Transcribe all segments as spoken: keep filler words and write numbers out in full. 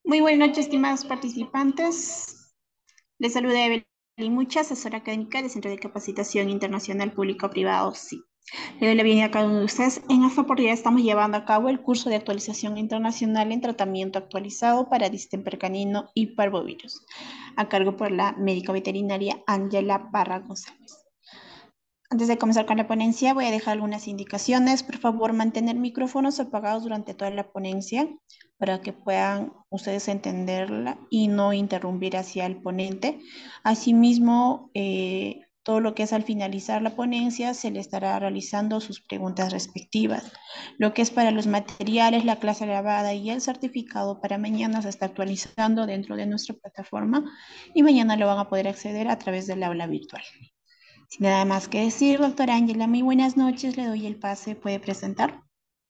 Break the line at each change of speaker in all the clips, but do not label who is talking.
Muy buenas noches, estimados participantes. Les saluda Evelyn Mucha, asesora académica del Centro de Capacitación Internacional Público-Privado, sí. Le doy la bienvenida a cada uno de ustedes. En esta oportunidad estamos llevando a cabo el curso de actualización internacional en tratamiento actualizado para distemper canino y parvovirus, a cargo por la médica veterinaria Ángela Parra González. Antes de comenzar con la ponencia, voy a dejar algunas indicaciones. Por favor, mantener micrófonos apagados durante toda la ponencia para que puedan ustedes entenderla y no interrumpir hacia el ponente. Asimismo, eh, todo lo que es al finalizar la ponencia, se le estará realizando sus preguntas respectivas. Lo que es para los materiales, la clase grabada y el certificado para mañana se está actualizando dentro de nuestra plataforma y mañana lo van a poder acceder a través del aula virtual. Sin nada más que decir, doctora Ángela, muy buenas noches, le doy el pase, ¿puede presentar?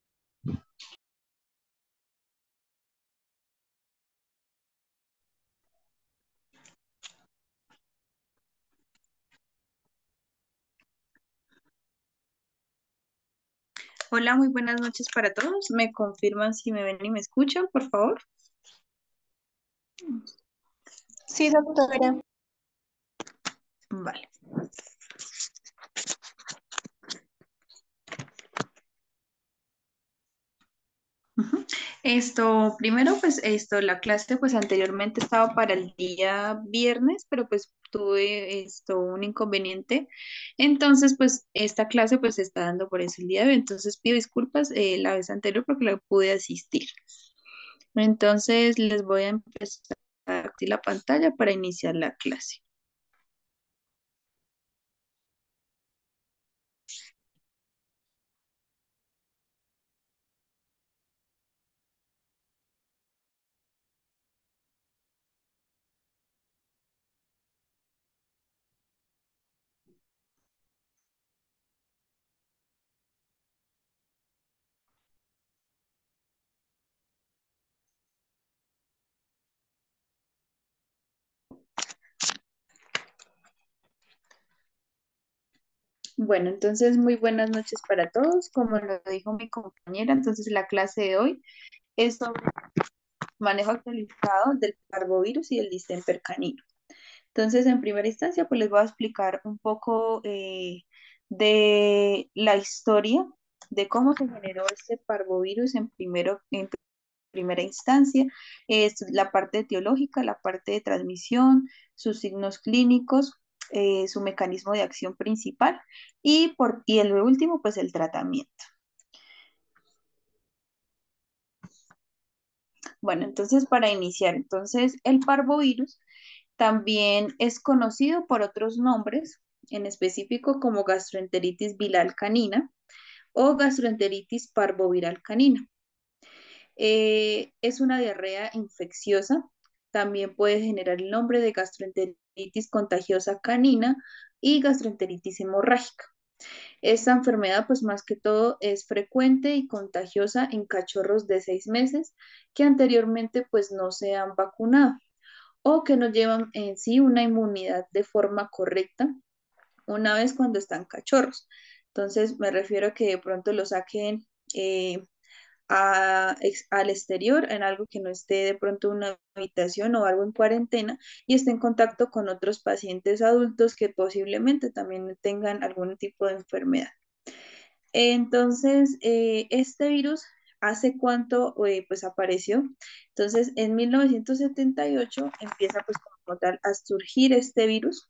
Hola, muy buenas noches para todos. ¿Me confirman si me ven y me escuchan, por favor?
Sí, doctora.
Vale. Ujú. Esto, primero, pues esto, la clase pues anteriormente estaba para el día viernes, pero pues tuve esto, un inconveniente. Entonces, pues esta clase pues se está dando por ese día de hoy. Entonces pido disculpas eh, la vez anterior porque no pude asistir. Entonces, les voy a empezar a compartir la pantalla para iniciar la clase. Bueno, entonces muy buenas noches para todos. Como lo dijo mi compañera, entonces la clase de hoy es sobre manejo actualizado del parvovirus y del distemper canino. Entonces, en primera instancia, pues les voy a explicar un poco eh, de la historia de cómo se generó este parvovirus en, primero, en primera instancia, es la parte etiológica, la parte de transmisión, sus signos clínicos, eh, su mecanismo de acción principal y, por, y el último, pues el tratamiento. Bueno, entonces para iniciar, entonces el parvovirus también es conocido por otros nombres, en específico como gastroenteritis viral canina o gastroenteritis parvoviral canina. Eh, es una diarrea infecciosa. También puede generar el nombre de gastroenteritis contagiosa canina y gastroenteritis hemorrágica. Esta enfermedad, pues más que todo, es frecuente y contagiosa en cachorros de seis meses que anteriormente pues no se han vacunado o que no llevan en sí una inmunidad de forma correcta una vez cuando están cachorros. Entonces me refiero a que de pronto lo saquen eh, a, ex- al exterior, en algo que no esté de pronto en una habitación o algo en cuarentena y esté en contacto con otros pacientes adultos que posiblemente también tengan algún tipo de enfermedad. Entonces, eh, este virus, ¿hace cuánto eh, pues apareció? Entonces, en mil novecientos setenta y ocho empieza pues como tal a surgir este virus.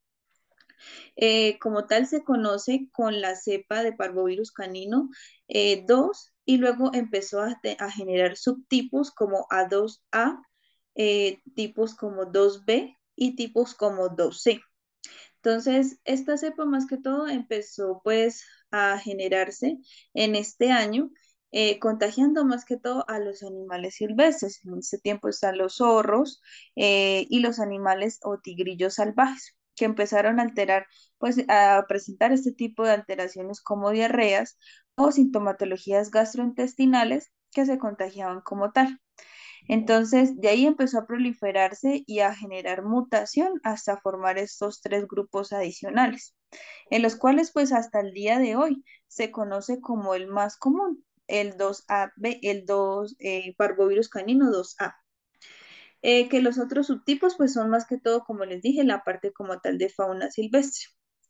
Eh, como tal se conoce con la cepa de parvovirus canino eh, dos y luego empezó a, te- a generar subtipos como A dos A, eh, tipos como dos B y tipos como dos C. Entonces, esta cepa más que todo empezó pues a generarse en este año, eh, contagiando más que todo a los animales silvestres. En este tiempo están los zorros eh, y los animales o tigrillos salvajes que empezaron a alterar, pues a presentar este tipo de alteraciones como diarreas o sintomatologías gastrointestinales que se contagiaban como tal. Entonces, de ahí empezó a proliferarse y a generar mutación hasta formar estos tres grupos adicionales, en los cuales pues hasta el día de hoy se conoce como el más común, el dos A B, el dos eh, parvovirus canino dos A. Eh, que los otros subtipos pues son más que todo, como les dije, la parte como tal de fauna silvestre.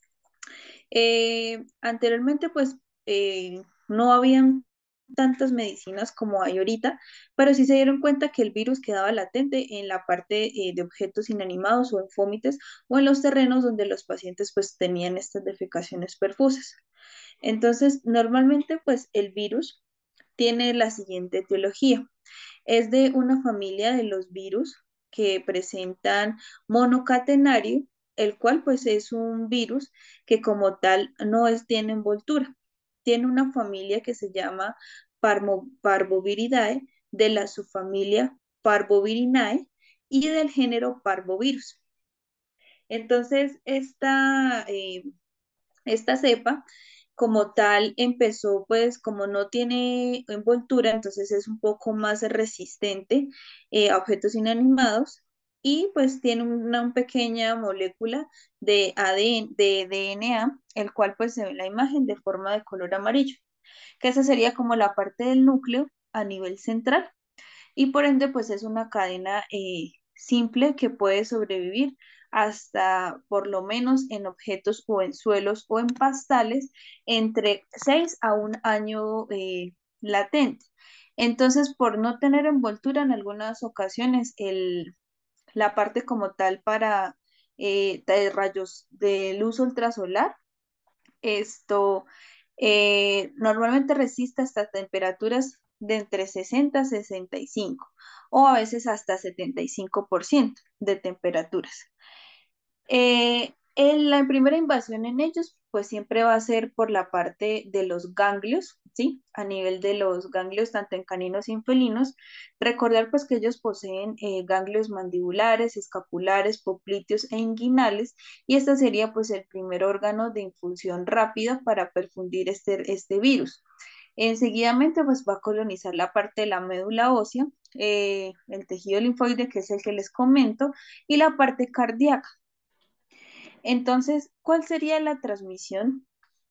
Eh, anteriormente, pues eh, no habían tantas medicinas como hay ahorita, pero sí se dieron cuenta que el virus quedaba latente en la parte eh, de objetos inanimados o en fómites o en los terrenos donde los pacientes pues tenían estas defecaciones perfusas. Entonces, normalmente pues el virus tiene la siguiente etiología. Es de una familia de los virus que presentan monocatenario, el cual pues es un virus que como tal no es, tiene envoltura. Tiene una familia que se llama Parmo- Parvoviridae, de la subfamilia Parvovirinae y del género Parvovirus. Entonces, esta, eh, esta cepa como tal empezó, pues como no tiene envoltura, entonces es un poco más resistente eh, a objetos inanimados y pues tiene una pequeña molécula de A D N, de D N A, el cual pues se ve en la imagen de forma de color amarillo, que esa sería como la parte del núcleo a nivel central y por ende pues es una cadena eh, simple que puede sobrevivir hasta por lo menos en objetos o en suelos o en pastales entre seis a un año eh, latente. Entonces, por no tener envoltura en algunas ocasiones, el, la parte como tal para eh, de rayos de luz ultrasolar esto eh, normalmente resiste hasta temperaturas de entre sesenta a sesenta y cinco o a veces hasta setenta y cinco por ciento de temperaturas. Eh, en la primera invasión en ellos, pues siempre va a ser por la parte de los ganglios, ¿sí? A nivel de los ganglios, tanto en caninos y en felinos. Recordar pues que ellos poseen eh, ganglios mandibulares, escapulares, popliteos e inguinales, y este sería pues el primer órgano de infusión rápida para perfundir este, este virus. Enseguidamente pues va a colonizar la parte de la médula ósea, eh, el tejido linfoide, que es el que les comento, y la parte cardíaca. Entonces, ¿cuál sería la transmisión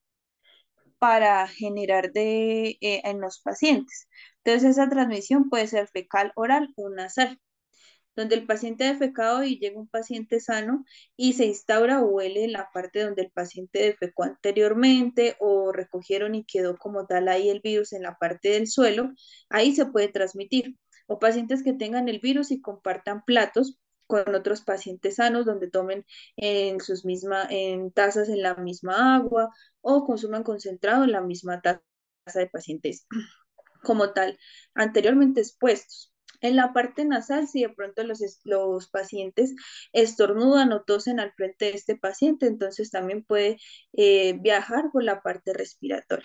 para generar de, eh, en los pacientes? Entonces, esa transmisión puede ser fecal, oral o nasal, donde el paciente ha defecado y llega un paciente sano y se instaura o huele en la parte donde el paciente defecó anteriormente o recogieron y quedó como tal ahí el virus en la parte del suelo, ahí se puede transmitir. O pacientes que tengan el virus y compartan platos con otros pacientes sanos donde tomen en sus mismas en tazas en la misma agua o consuman concentrado en la misma taza de pacientes como tal anteriormente expuestos. En la parte nasal, si de pronto los, los pacientes estornudan o tosen al frente de este paciente, entonces también puede eh, viajar por la parte respiratoria.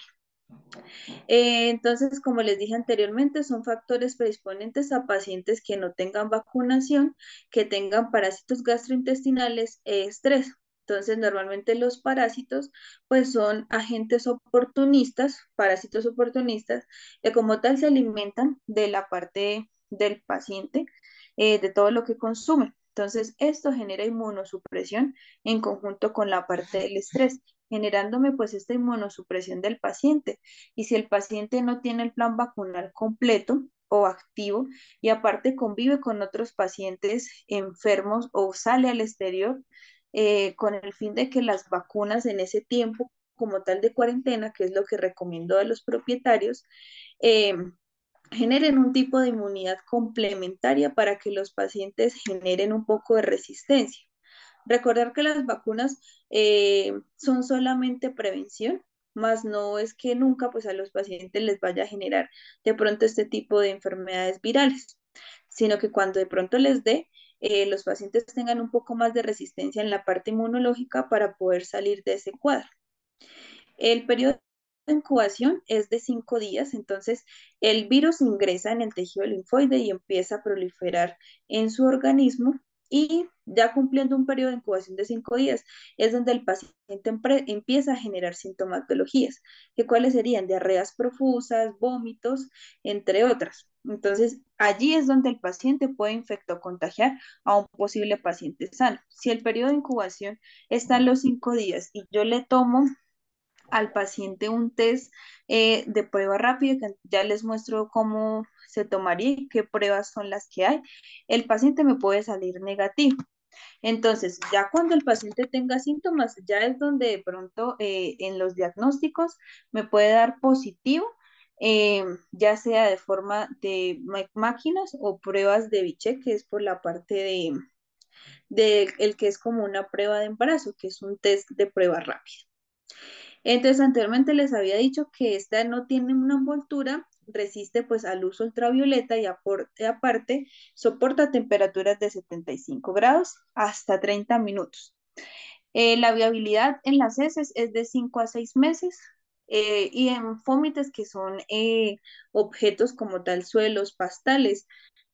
Eh, entonces, como les dije anteriormente, son factores predisponentes a pacientes que no tengan vacunación, que tengan parásitos gastrointestinales e estrés. Entonces, normalmente los parásitos, pues son agentes oportunistas, parásitos oportunistas, que como tal se alimentan de la parte del paciente, eh, de todo lo que consume. Entonces, esto genera inmunosupresión en conjunto con la parte del estrés, generándome pues esta inmunosupresión del paciente. Y si el paciente no tiene el plan vacunal completo o activo y aparte convive con otros pacientes enfermos o sale al exterior eh, con el fin de que las vacunas en ese tiempo como tal de cuarentena, que es lo que recomiendo a los propietarios, eh, generen un tipo de inmunidad complementaria para que los pacientes generen un poco de resistencia. Recordar que las vacunas eh, son solamente prevención, más no es que nunca pues a los pacientes les vaya a generar de pronto este tipo de enfermedades virales, sino que cuando de pronto les dé, eh, los pacientes tengan un poco más de resistencia en la parte inmunológica para poder salir de ese cuadro. El periodo de incubación es de cinco días, entonces el virus ingresa en el tejido linfoide y empieza a proliferar en su organismo y ya cumpliendo un periodo de incubación de cinco días es donde el paciente empieza a generar sintomatologías, que cuáles serían diarreas profusas, vómitos, entre otras. Entonces, allí es donde el paciente puede infectar o contagiar a un posible paciente sano. Si el periodo de incubación está en los cinco días y yo le tomo al paciente un test eh, de prueba rápida, que ya les muestro cómo se tomaría y qué pruebas son las que hay, el paciente me puede salir negativo. Entonces, ya cuando el paciente tenga síntomas, ya es donde de pronto eh, en los diagnósticos me puede dar positivo, eh, ya sea de forma de máquinas o pruebas de Bichette, que es por la parte de, de el que es como una prueba de embarazo, que es un test de prueba rápida. Entonces, anteriormente les había dicho que esta no tiene una envoltura, resiste pues al uso ultravioleta y aporte, aparte soporta temperaturas de setenta y cinco grados hasta treinta minutos. Eh, la viabilidad en las heces es de cinco a seis meses eh, y en fómites que son eh, objetos como tal suelos, pastales,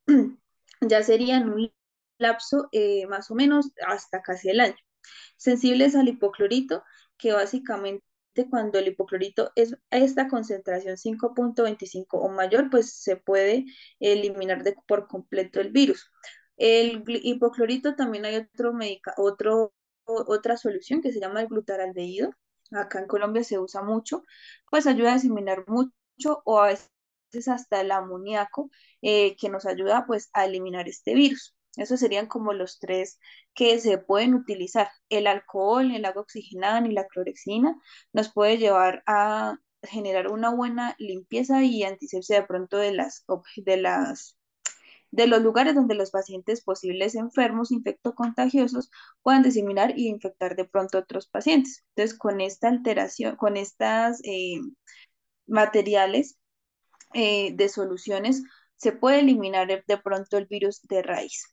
ya serían un lapso eh, más o menos hasta casi el año. Sensibles al hipoclorito, que básicamente cuando el hipoclorito es a esta concentración cinco punto veinticinco o mayor, pues se puede eliminar de, por completo el virus. El hipoclorito también hay otro medica, otro, otra solución que se llama el glutaraldehído. Acá en Colombia se usa mucho, pues ayuda a diseminar mucho o a veces hasta el amoníaco eh, que nos ayuda pues a eliminar este virus. Esos serían como los tres que se pueden utilizar. El alcohol, el agua oxigenada y la clorexina nos puede llevar a generar una buena limpieza y antisepsia de pronto de las, de las de los lugares donde los pacientes posibles enfermos infectocontagiosos puedan diseminar y infectar de pronto a otros pacientes. Entonces, con esta alteración, con estas eh, materiales eh, de soluciones, se puede eliminar de pronto el virus de raíz.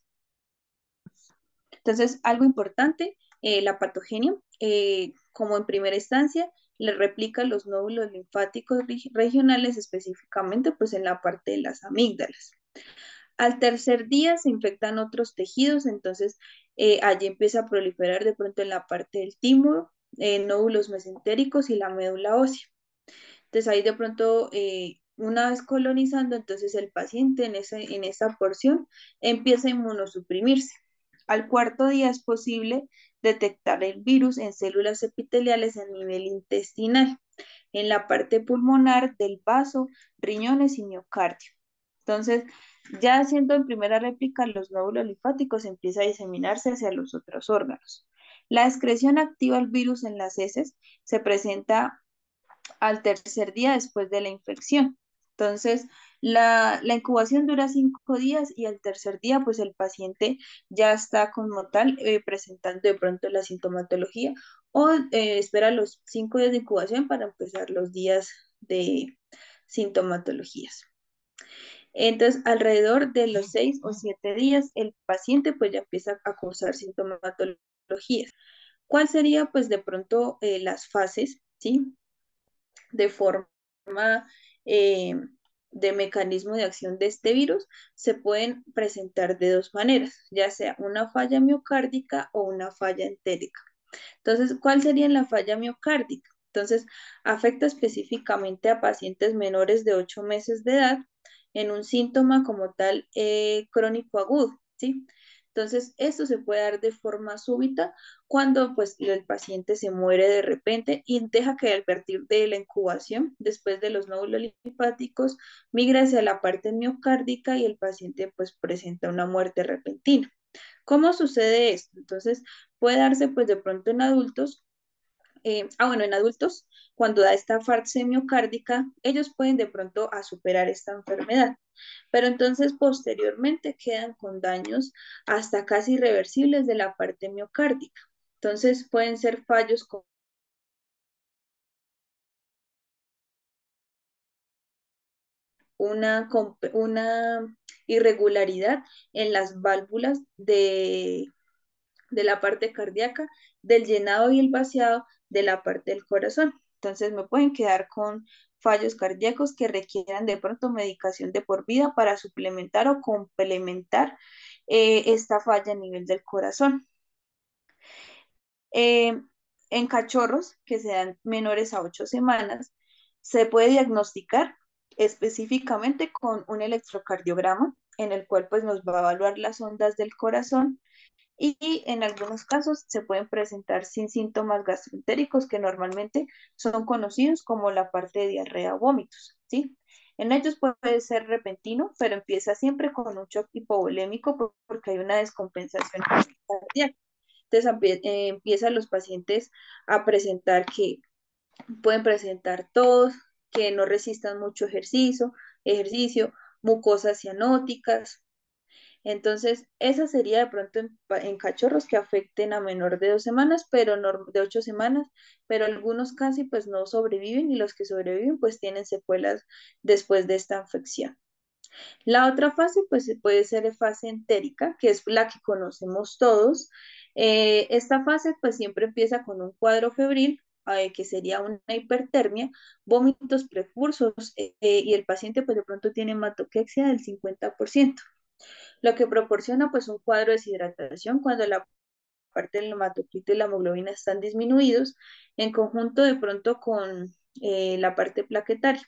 Entonces, algo importante, eh, la patogenia, eh, como en primera instancia, le replica los nódulos linfáticos regionales, específicamente pues en la parte de las amígdalas. Al tercer día se infectan otros tejidos, entonces eh, allí empieza a proliferar de pronto en la parte del timo, eh, nódulos mesentéricos y la médula ósea. Entonces ahí de pronto, eh, una vez colonizando, entonces el paciente en, ese, en esa porción empieza a inmunosuprimirse. Al cuarto día es posible detectar el virus en células epiteliales a nivel intestinal, en la parte pulmonar del vaso, riñones y miocardio. Entonces, ya haciendo en primera réplica, los nódulos linfáticos empieza a diseminarse hacia los otros órganos. La excreción activa del virus en las heces se presenta al tercer día después de la infección. Entonces, la, la, incubación dura cinco días y al tercer día, pues el paciente ya está como tal eh, presentando de pronto la sintomatología o eh, espera los cinco días de incubación para empezar los días de sintomatologías. Entonces, alrededor de los seis o siete días, el paciente pues ya empieza a cursar sintomatologías. ¿Cuál sería pues de pronto eh, las fases, ¿sí? De forma eh, de mecanismo de acción de este virus se pueden presentar de dos maneras, ya sea una falla miocárdica o una falla entérica. Entonces, ¿cuál sería la falla miocárdica? Entonces, afecta específicamente a pacientes menores de ocho meses de edad en un síntoma como tal eh, crónico agudo, ¿sí? Entonces, esto se puede dar de forma súbita cuando pues el paciente se muere de repente y deja que a partir de la incubación, después de los nódulos linfáticos, migra hacia la parte miocárdica y el paciente pues presenta una muerte repentina. ¿Cómo sucede esto? Entonces, puede darse pues de pronto en adultos, eh, ah bueno, en adultos, cuando da esta fase miocárdica, ellos pueden de pronto a superar esta enfermedad, pero entonces posteriormente quedan con daños hasta casi irreversibles de la parte miocárdica. Entonces pueden ser fallos con una, una irregularidad en las válvulas de de la parte cardíaca, del llenado y el vaciado de la parte del corazón. Entonces me pueden quedar con fallos cardíacos que requieran de pronto medicación de por vida para suplementar o complementar eh, esta falla a nivel del corazón. Eh, en cachorros que sean menores a ocho semanas, se puede diagnosticar específicamente con un electrocardiograma en el cual pues nos va a evaluar las ondas del corazón y en algunos casos se pueden presentar sin síntomas gastroentéricos que normalmente son conocidos como la parte de diarrea o vómitos, ¿sí? En ellos puede ser repentino, pero empieza siempre con un shock hipovolémico por- porque hay una descompensación cardíaca. Entonces empie- eh, empiezan los pacientes a presentar que pueden presentar tos, que no resistan mucho ejercicio, ejercicio, mucosas cianóticas. Entonces, esa sería de pronto en, pa- en cachorros que afecten a menor de dos semanas, pero nor- de ocho semanas, pero algunos casi pues no sobreviven y los que sobreviven pues tienen secuelas después de esta infección. La otra fase pues puede ser fase entérica, que es la que conocemos todos. Eh, esta fase pues siempre empieza con un cuadro febril, eh, que sería una hipertermia, vómitos prefursos, eh, eh, y el paciente pues de pronto tiene hematoquexia del cincuenta por ciento, lo que proporciona pues un cuadro de deshidratación cuando la parte del hematocrito y la hemoglobina están disminuidos en conjunto de pronto con eh, la parte plaquetaria.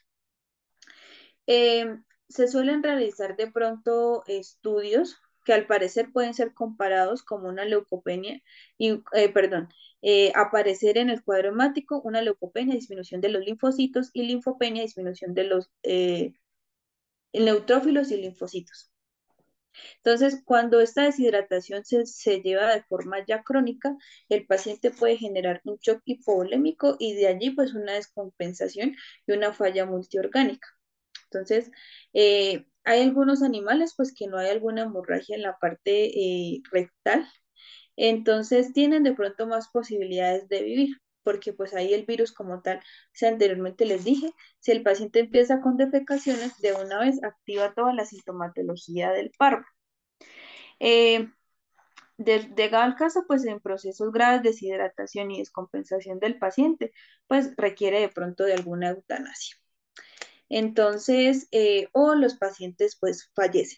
Eh, Se suelen realizar de pronto estudios que al parecer pueden ser comparados como una leucopenia, y, eh, perdón, eh, aparecer en el cuadro hemático una leucopenia, disminución de los linfocitos, y linfopenia, disminución de los eh, neutrófilos y linfocitos. Entonces, cuando esta deshidratación se, se lleva de forma ya crónica, el paciente puede generar un shock hipovolémico y de allí pues una descompensación y una falla multiorgánica. Entonces, eh, hay algunos animales pues que no hay alguna hemorragia en la parte eh, rectal, entonces tienen de pronto más posibilidades de vivir, porque pues ahí el virus como tal, si anteriormente les dije, si el paciente empieza con defecaciones, de una vez activa toda la sintomatología del parvo. Eh, de, llegado al caso, pues en procesos graves de deshidratación y descompensación del paciente, pues requiere de pronto de alguna eutanasia. Entonces, eh, o los pacientes pues fallecen.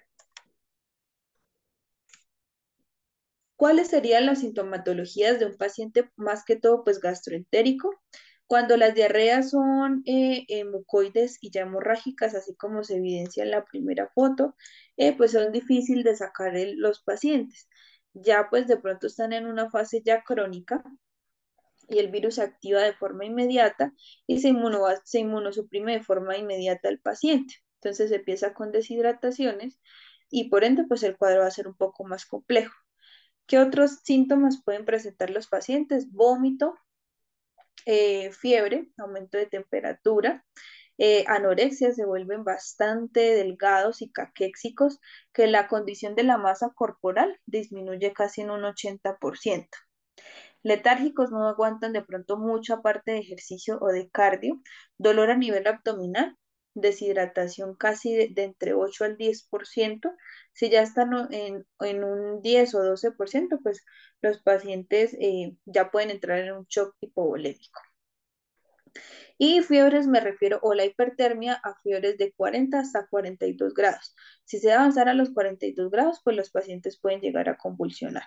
¿Cuáles serían las sintomatologías de un paciente más que todo pues gastroentérico? Cuando las diarreas son eh, eh, mucoides y ya hemorrágicas, así como se evidencia en la primera foto, eh, pues son difíciles de sacar el- los pacientes. Ya pues de pronto están en una fase ya crónica y el virus se activa de forma inmediata y se, inmuno, se inmunosuprime de forma inmediata al paciente. Entonces se empieza con deshidrataciones y por ende pues el cuadro va a ser un poco más complejo. ¿Qué otros síntomas pueden presentar los pacientes? Vómito, eh, fiebre, aumento de temperatura, eh, anorexia, se vuelven bastante delgados y caquéxicos, que la condición de la masa corporal disminuye casi en un ochenta por ciento. Letárgicos, no aguantan de pronto mucha parte de ejercicio o de cardio, dolor a nivel abdominal, deshidratación casi de, de entre ocho al diez por ciento. Si ya están o- en, en un diez o doce por ciento, pues los pacientes eh, ya pueden entrar en un shock hipovolémico. Y fiebres me refiero o la hipertermia a fiebres de cuarenta hasta cuarenta y dos grados. Si se avanzar a los cuarenta y dos grados, pues los pacientes pueden llegar a convulsionar.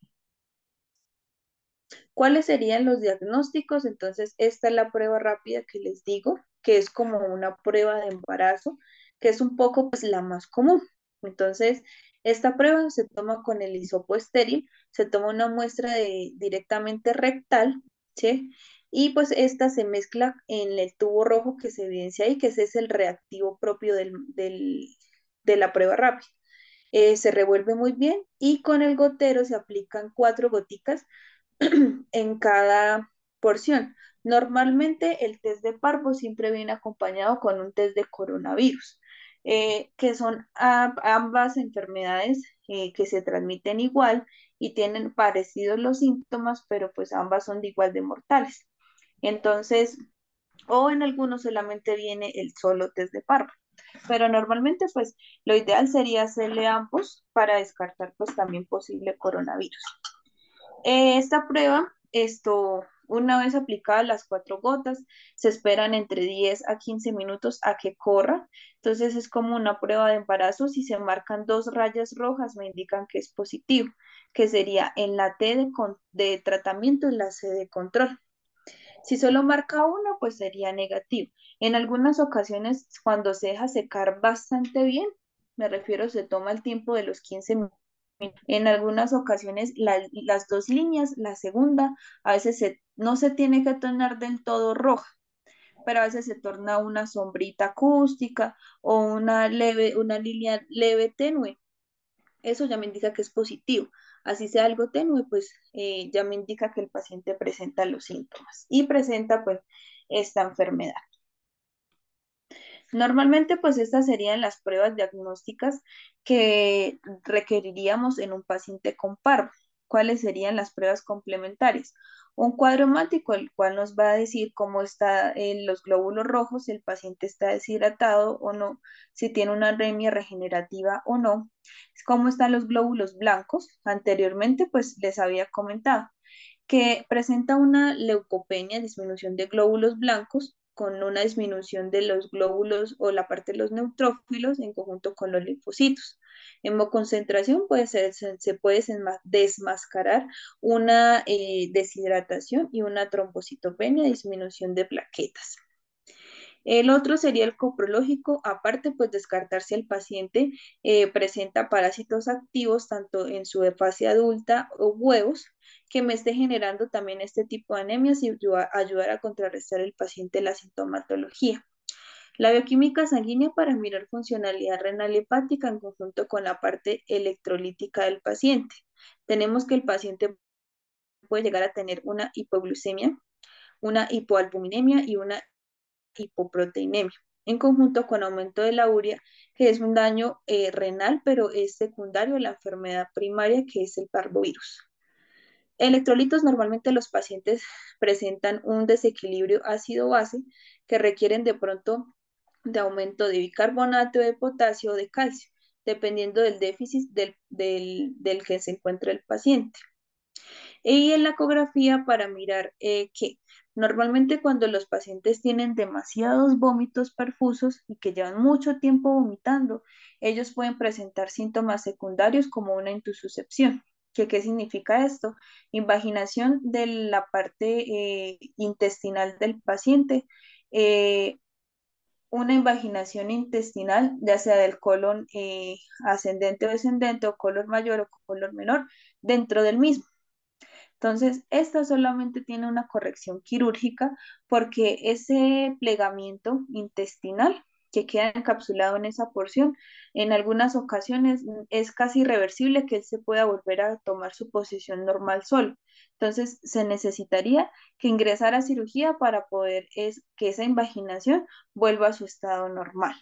¿Cuáles serían los diagnósticos? Entonces, esta es la prueba rápida que les digo, que es como una prueba de embarazo, que es un poco pues la más común. Entonces, esta prueba se toma con el hisopo estéril, se toma una muestra de, directamente rectal, ¿sí? Y pues esta se mezcla en el tubo rojo que se evidencia ahí, que ese es el reactivo propio del, del- de la prueba rápida. Eh, se revuelve muy bien y con el gotero se aplican cuatro goticas en cada porción. Normalmente el test de parvo siempre viene acompañado con un test de coronavirus, eh, que son a- ambas enfermedades eh, que se transmiten igual y tienen parecidos los síntomas, pero pues ambas son de igual de mortales. Entonces, o en algunos solamente viene el solo test de parvo, pero normalmente pues lo ideal sería hacerle ambos para descartar pues también posible coronavirus. Eh, esta prueba, esto, una vez aplicadas las cuatro gotas, se esperan entre diez a quince minutos a que corra. Entonces es como una prueba de embarazo. Si se marcan dos rayas rojas, me indican que es positivo, que sería en la T de, con- de tratamiento y la C de control. Si solo marca una, pues sería negativo. En algunas ocasiones, cuando se deja secar bastante bien, me refiero, se toma el tiempo de los quince minutos En algunas ocasiones la- las dos líneas, la segunda, a veces se- no se tiene que tornar del todo roja, pero a veces se torna una sombrita acústica o una leve, una línea leve tenue. Eso ya me indica que es positivo. Así sea algo tenue, pues eh, ya me indica que el paciente presenta los síntomas y presenta pues esta enfermedad. Normalmente, pues estas serían las pruebas diagnósticas que requeriríamos en un paciente con parvo. ¿Cuáles serían las pruebas complementarias? Un cuadro hemático, el cual nos va a decir cómo están los glóbulos rojos, si el paciente está deshidratado o no, si tiene una anemia regenerativa o no, cómo están los glóbulos blancos. Anteriormente, pues les había comentado que presenta una leucopenia, disminución de glóbulos blancos, con una disminución de los glóbulos o la parte de los neutrófilos en conjunto con los linfocitos. Hemoconcentración puede ser, se, se puede desmascarar una eh, deshidratación y una trombocitopenia, disminución de plaquetas. El otro sería el coprológico, aparte pues descartar si el paciente eh, presenta parásitos activos tanto en su fase adulta o huevos, que me esté generando también este tipo de anemias y ayuda- ayudar a contrarrestar el paciente la sintomatología. La bioquímica sanguínea para mirar funcionalidad renal y hepática en conjunto con la parte electrolítica del paciente. Tenemos que el paciente puede llegar a tener una hipoglucemia, una hipoalbuminemia y una hipoproteinemia, en conjunto con aumento de la urea, que es un daño eh, renal, pero es secundario a la enfermedad primaria, que es el parvovirus. Electrolitos, normalmente los pacientes presentan un desequilibrio ácido-base que requieren de pronto de aumento de bicarbonato de potasio o de calcio, dependiendo del déficit del, del, del que se encuentra el paciente. Y en la ecografía para mirar eh, que normalmente cuando los pacientes tienen demasiados vómitos perfusos y que llevan mucho tiempo vomitando, ellos pueden presentar síntomas secundarios como una intususcepción. ¿Qué, qué significa esto? Invaginación de la parte eh, intestinal del paciente, eh, una invaginación intestinal, ya sea del colon eh, ascendente o descendente o colon mayor o colon menor, dentro del mismo. Entonces, esta solamente tiene una corrección quirúrgica porque ese plegamiento intestinal que queda encapsulado en esa porción, en algunas ocasiones mm, es casi irreversible que él se pueda volver a tomar su posición normal solo. Entonces, se necesitaría que ingresara a cirugía para poder es, que esa invaginación vuelva a su estado normal.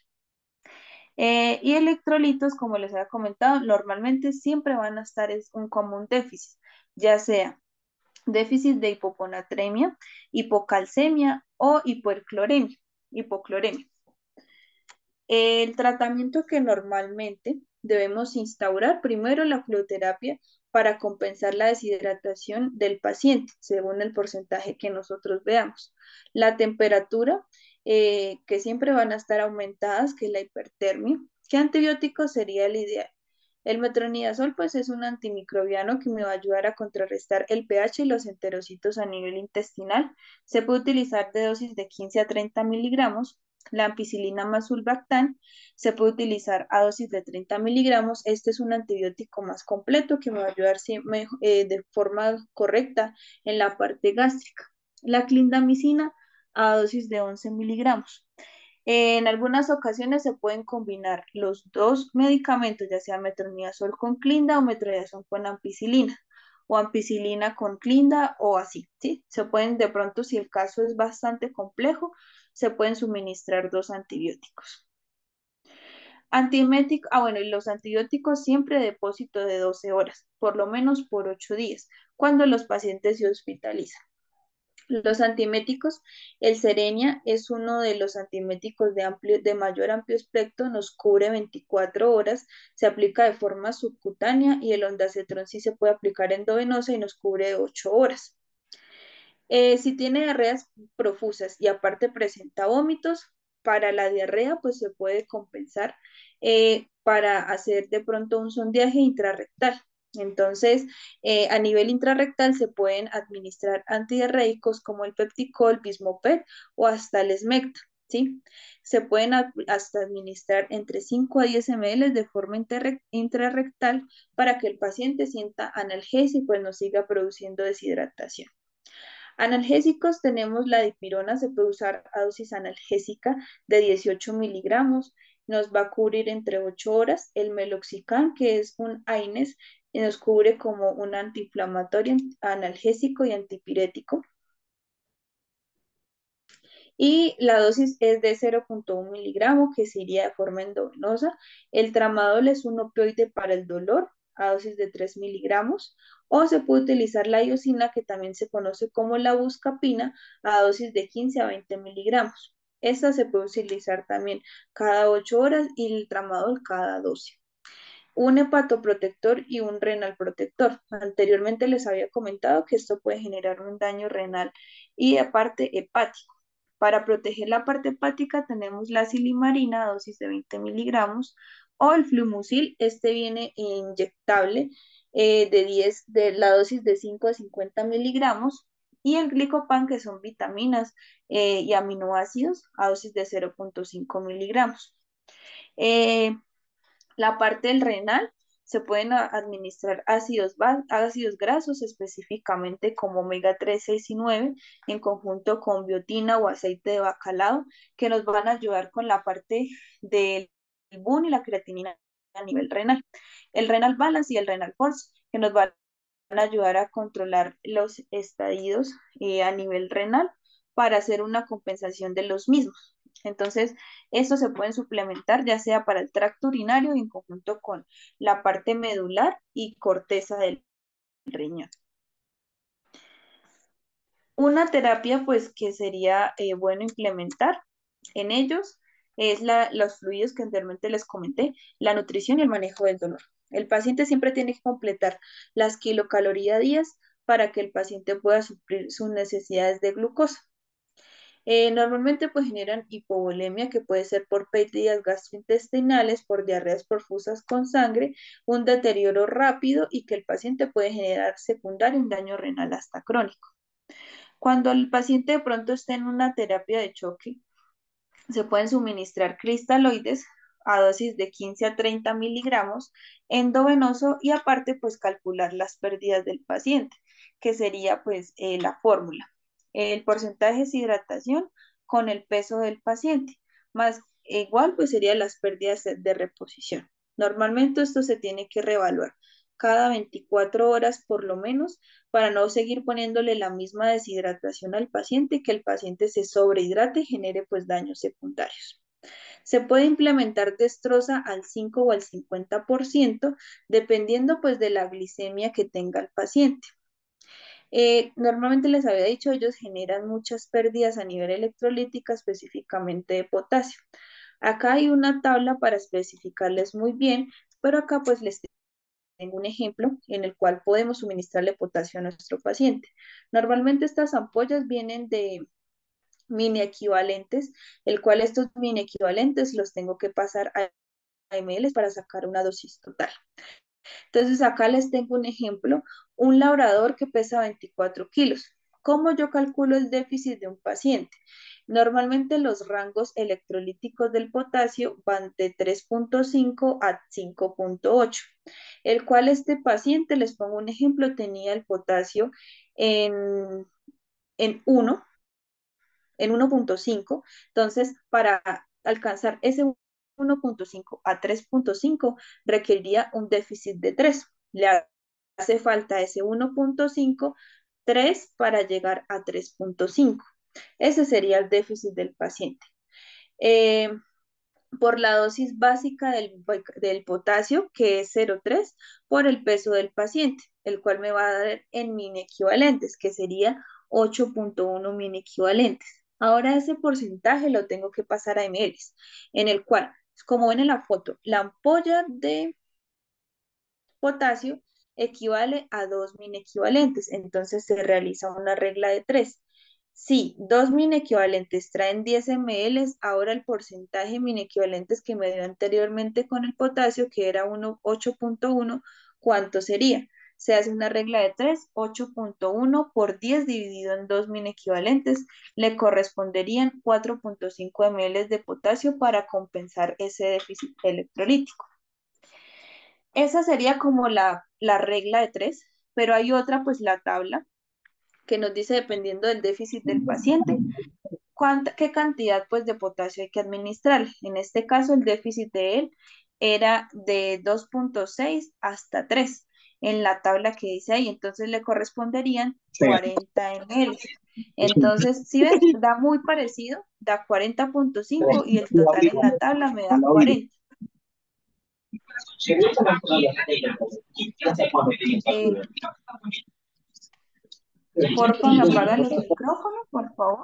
Eh, y electrolitos, como les había comentado, normalmente siempre van a estar en un común déficit, ya sea déficit de hipoponatremia, hipocalcemia o hipercloremia, hipocloremia. El tratamiento que normalmente debemos instaurar, primero la fluoterapia para compensar la deshidratación del paciente, según el porcentaje que nosotros veamos. La temperatura, eh, que siempre van a estar aumentadas, que es la hipertermia. ¿Qué antibiótico sería el ideal? El metronidazol, pues, es un antimicrobiano que me va a ayudar a contrarrestar el pH y los enterocitos a nivel intestinal. Se puede utilizar de dosis de quince a treinta miligramos. La ampicilina más sulbactam se puede utilizar a dosis de treinta miligramos. Este es un antibiótico más completo que me va a ayudar siempre, eh, de forma correcta en la parte gástrica. La clindamicina a dosis de once miligramos. En algunas ocasiones se pueden combinar los dos medicamentos, ya sea metronidazol con clinda o metronidazol con ampicilina, o ampicilina con clinda o así, ¿sí? Se pueden, de pronto, si el caso es bastante complejo, se pueden suministrar dos antibióticos. Antiemético, ah, bueno, y los antibióticos siempre depósito de doce horas, por lo menos por ocho días, cuando los pacientes se hospitalizan. Los antieméticos, el Serenia es uno de los antieméticos de, amplio, de mayor amplio espectro, nos cubre veinticuatro horas, se aplica de forma subcutánea y el ondansetron sí se puede aplicar endovenosa y nos cubre ocho horas. Eh, si tiene diarreas profusas y aparte presenta vómitos, para la diarrea pues se puede compensar eh, para hacer de pronto un sondeaje intrarrectal. Entonces, eh, a nivel intrarrectal se pueden administrar antidiarreicos como el Pepticol, Bismoped o hasta el Smecta. ¿sí? Se pueden ad- hasta administrar entre cinco a diez mililitros de forma interre- intrarrectal para que el paciente sienta analgesia y pues no siga produciendo deshidratación. Analgésicos tenemos la dipirona, se puede usar a dosis analgésica de dieciocho miligramos, nos va a cubrir entre ocho horas. El meloxicam, que es un AINES, nos cubre como un antiinflamatorio, analgésico y antipirético. Y la dosis es de cero punto uno miligramos, que se iría de forma endovenosa. El tramadol es un opioide para el dolor, a dosis de tres miligramos, o se puede utilizar la iosina, que también se conoce como la buscapina, a dosis de quince a veinte miligramos. Esta se puede utilizar también cada ocho horas y el tramadol cada doce. Un hepatoprotector y un renal protector. Anteriormente les había comentado que esto puede generar un daño renal y aparte hepático. Para proteger la parte hepática tenemos la silimarina, dosis de veinte miligramos, o el flumucil, este viene inyectable eh, de diez, de la dosis de cinco a cincuenta miligramos, y el glicopan, que son vitaminas eh, y aminoácidos, a dosis de cero punto cinco miligramos. Eh, la parte del renal, se pueden a- administrar ácidos, ba- ácidos grasos, específicamente como omega tres, seis y nueve, en conjunto con biotina o aceite de bacalao, que nos van a ayudar con la parte del bun y la creatinina a nivel renal. El renal balance y el renal force, que nos van a ayudar a controlar los estadios eh, a nivel renal para hacer una compensación de los mismos. Entonces, estos se pueden suplementar ya sea para el tracto urinario en conjunto con la parte medular y corteza del riñón. Una terapia, pues, que sería eh, bueno implementar en ellos es la, los fluidos que anteriormente les comenté, la nutrición y el manejo del dolor. El paciente siempre tiene que completar las kilocalorías días para que el paciente pueda suplir sus necesidades de glucosa. Eh, normalmente pues generan hipovolemia, que puede ser por pérdidas gastrointestinales, por diarreas profusas con sangre, un deterioro rápido y que el paciente puede generar secundario un daño renal hasta crónico. Cuando el paciente de pronto está en una terapia de choque, se pueden suministrar cristaloides a dosis de quince a treinta miligramos endovenoso, y aparte pues calcular las pérdidas del paciente, que sería pues eh, la fórmula. El porcentaje de deshidratación con el peso del paciente, más igual pues serían las pérdidas de de reposición. Normalmente esto se tiene que reevaluar cada veinticuatro horas por lo menos, para no seguir poniéndole la misma deshidratación al paciente y que el paciente se sobrehidrate y genere pues daños secundarios. Se puede implementar destroza al cinco o al cincuenta por ciento, dependiendo pues de la glicemia que tenga el paciente. Eh, normalmente les había dicho, ellos generan muchas pérdidas a nivel electrolítica, específicamente de potasio. Acá hay una tabla para especificarles muy bien, pero acá pues les tengo un ejemplo en el cual podemos suministrarle potasio a nuestro paciente. Normalmente estas ampollas vienen de mini equivalentes, el cual estos mini equivalentes los tengo que pasar a ml para sacar una dosis total. Entonces acá les tengo un ejemplo, un labrador que pesa veinticuatro kilos. ¿Cómo yo calculo el déficit de un paciente? Normalmente los rangos electrolíticos del potasio van de tres punto cinco a cinco punto ocho, el cual este paciente, les pongo un ejemplo, tenía el potasio en, en uno, en uno punto cinco. Entonces, para alcanzar ese uno punto cinco a tres punto cinco requeriría un déficit de tres. Le hace falta ese uno punto cinco, tres para llegar a tres punto cinco. Ese sería el déficit del paciente. Eh, por la dosis básica del, del potasio, que es cero punto tres, por el peso del paciente, el cual me va a dar en mini equivalentes, que sería ocho punto uno mini equivalentes. Ahora ese porcentaje lo tengo que pasar a ml, en el cual, como ven en la foto, la ampolla de potasio equivale a dos min equivalentes, entonces se realiza una regla de tres. Si dos min equivalentes traen diez mililitros, ahora el porcentaje min equivalentes que me dio anteriormente con el potasio, que era ocho punto uno, ¿cuánto sería? se hace una regla de tres, ocho punto uno por diez dividido en dos min equivalentes, le corresponderían cuatro punto cinco ml de potasio para compensar ese déficit electrolítico. Esa sería como la, la regla de tres, pero hay otra, pues la tabla, que nos dice, dependiendo del déficit del paciente, cuánta, qué cantidad pues de potasio hay que administrar. En este caso, el déficit de él era de dos punto seis hasta tres en la tabla que dice ahí, entonces le corresponderían cuarenta mililitros. Entonces, si ven, da muy parecido, da cuarenta punto cinco y el total en la tabla me da cuarenta. Eh, porfa, me apagan los micrófonos, por favor.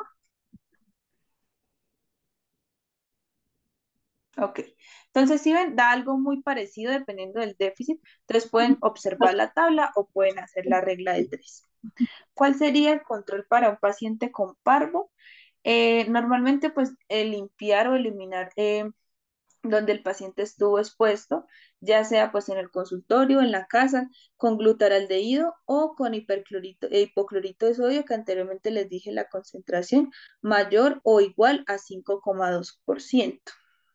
Ok, entonces si ven, da algo muy parecido dependiendo del déficit. Entonces pueden observar la tabla o pueden hacer la regla de tres. ¿Cuál sería el control para un paciente con parvo? Eh, normalmente, pues, el limpiar o eliminar eh, donde el paciente estuvo expuesto, ya sea pues en el consultorio, en la casa, con glutaraldehído o con hiperclorito, eh, hipoclorito de sodio, que anteriormente les dije la concentración mayor o igual a cinco coma dos por ciento.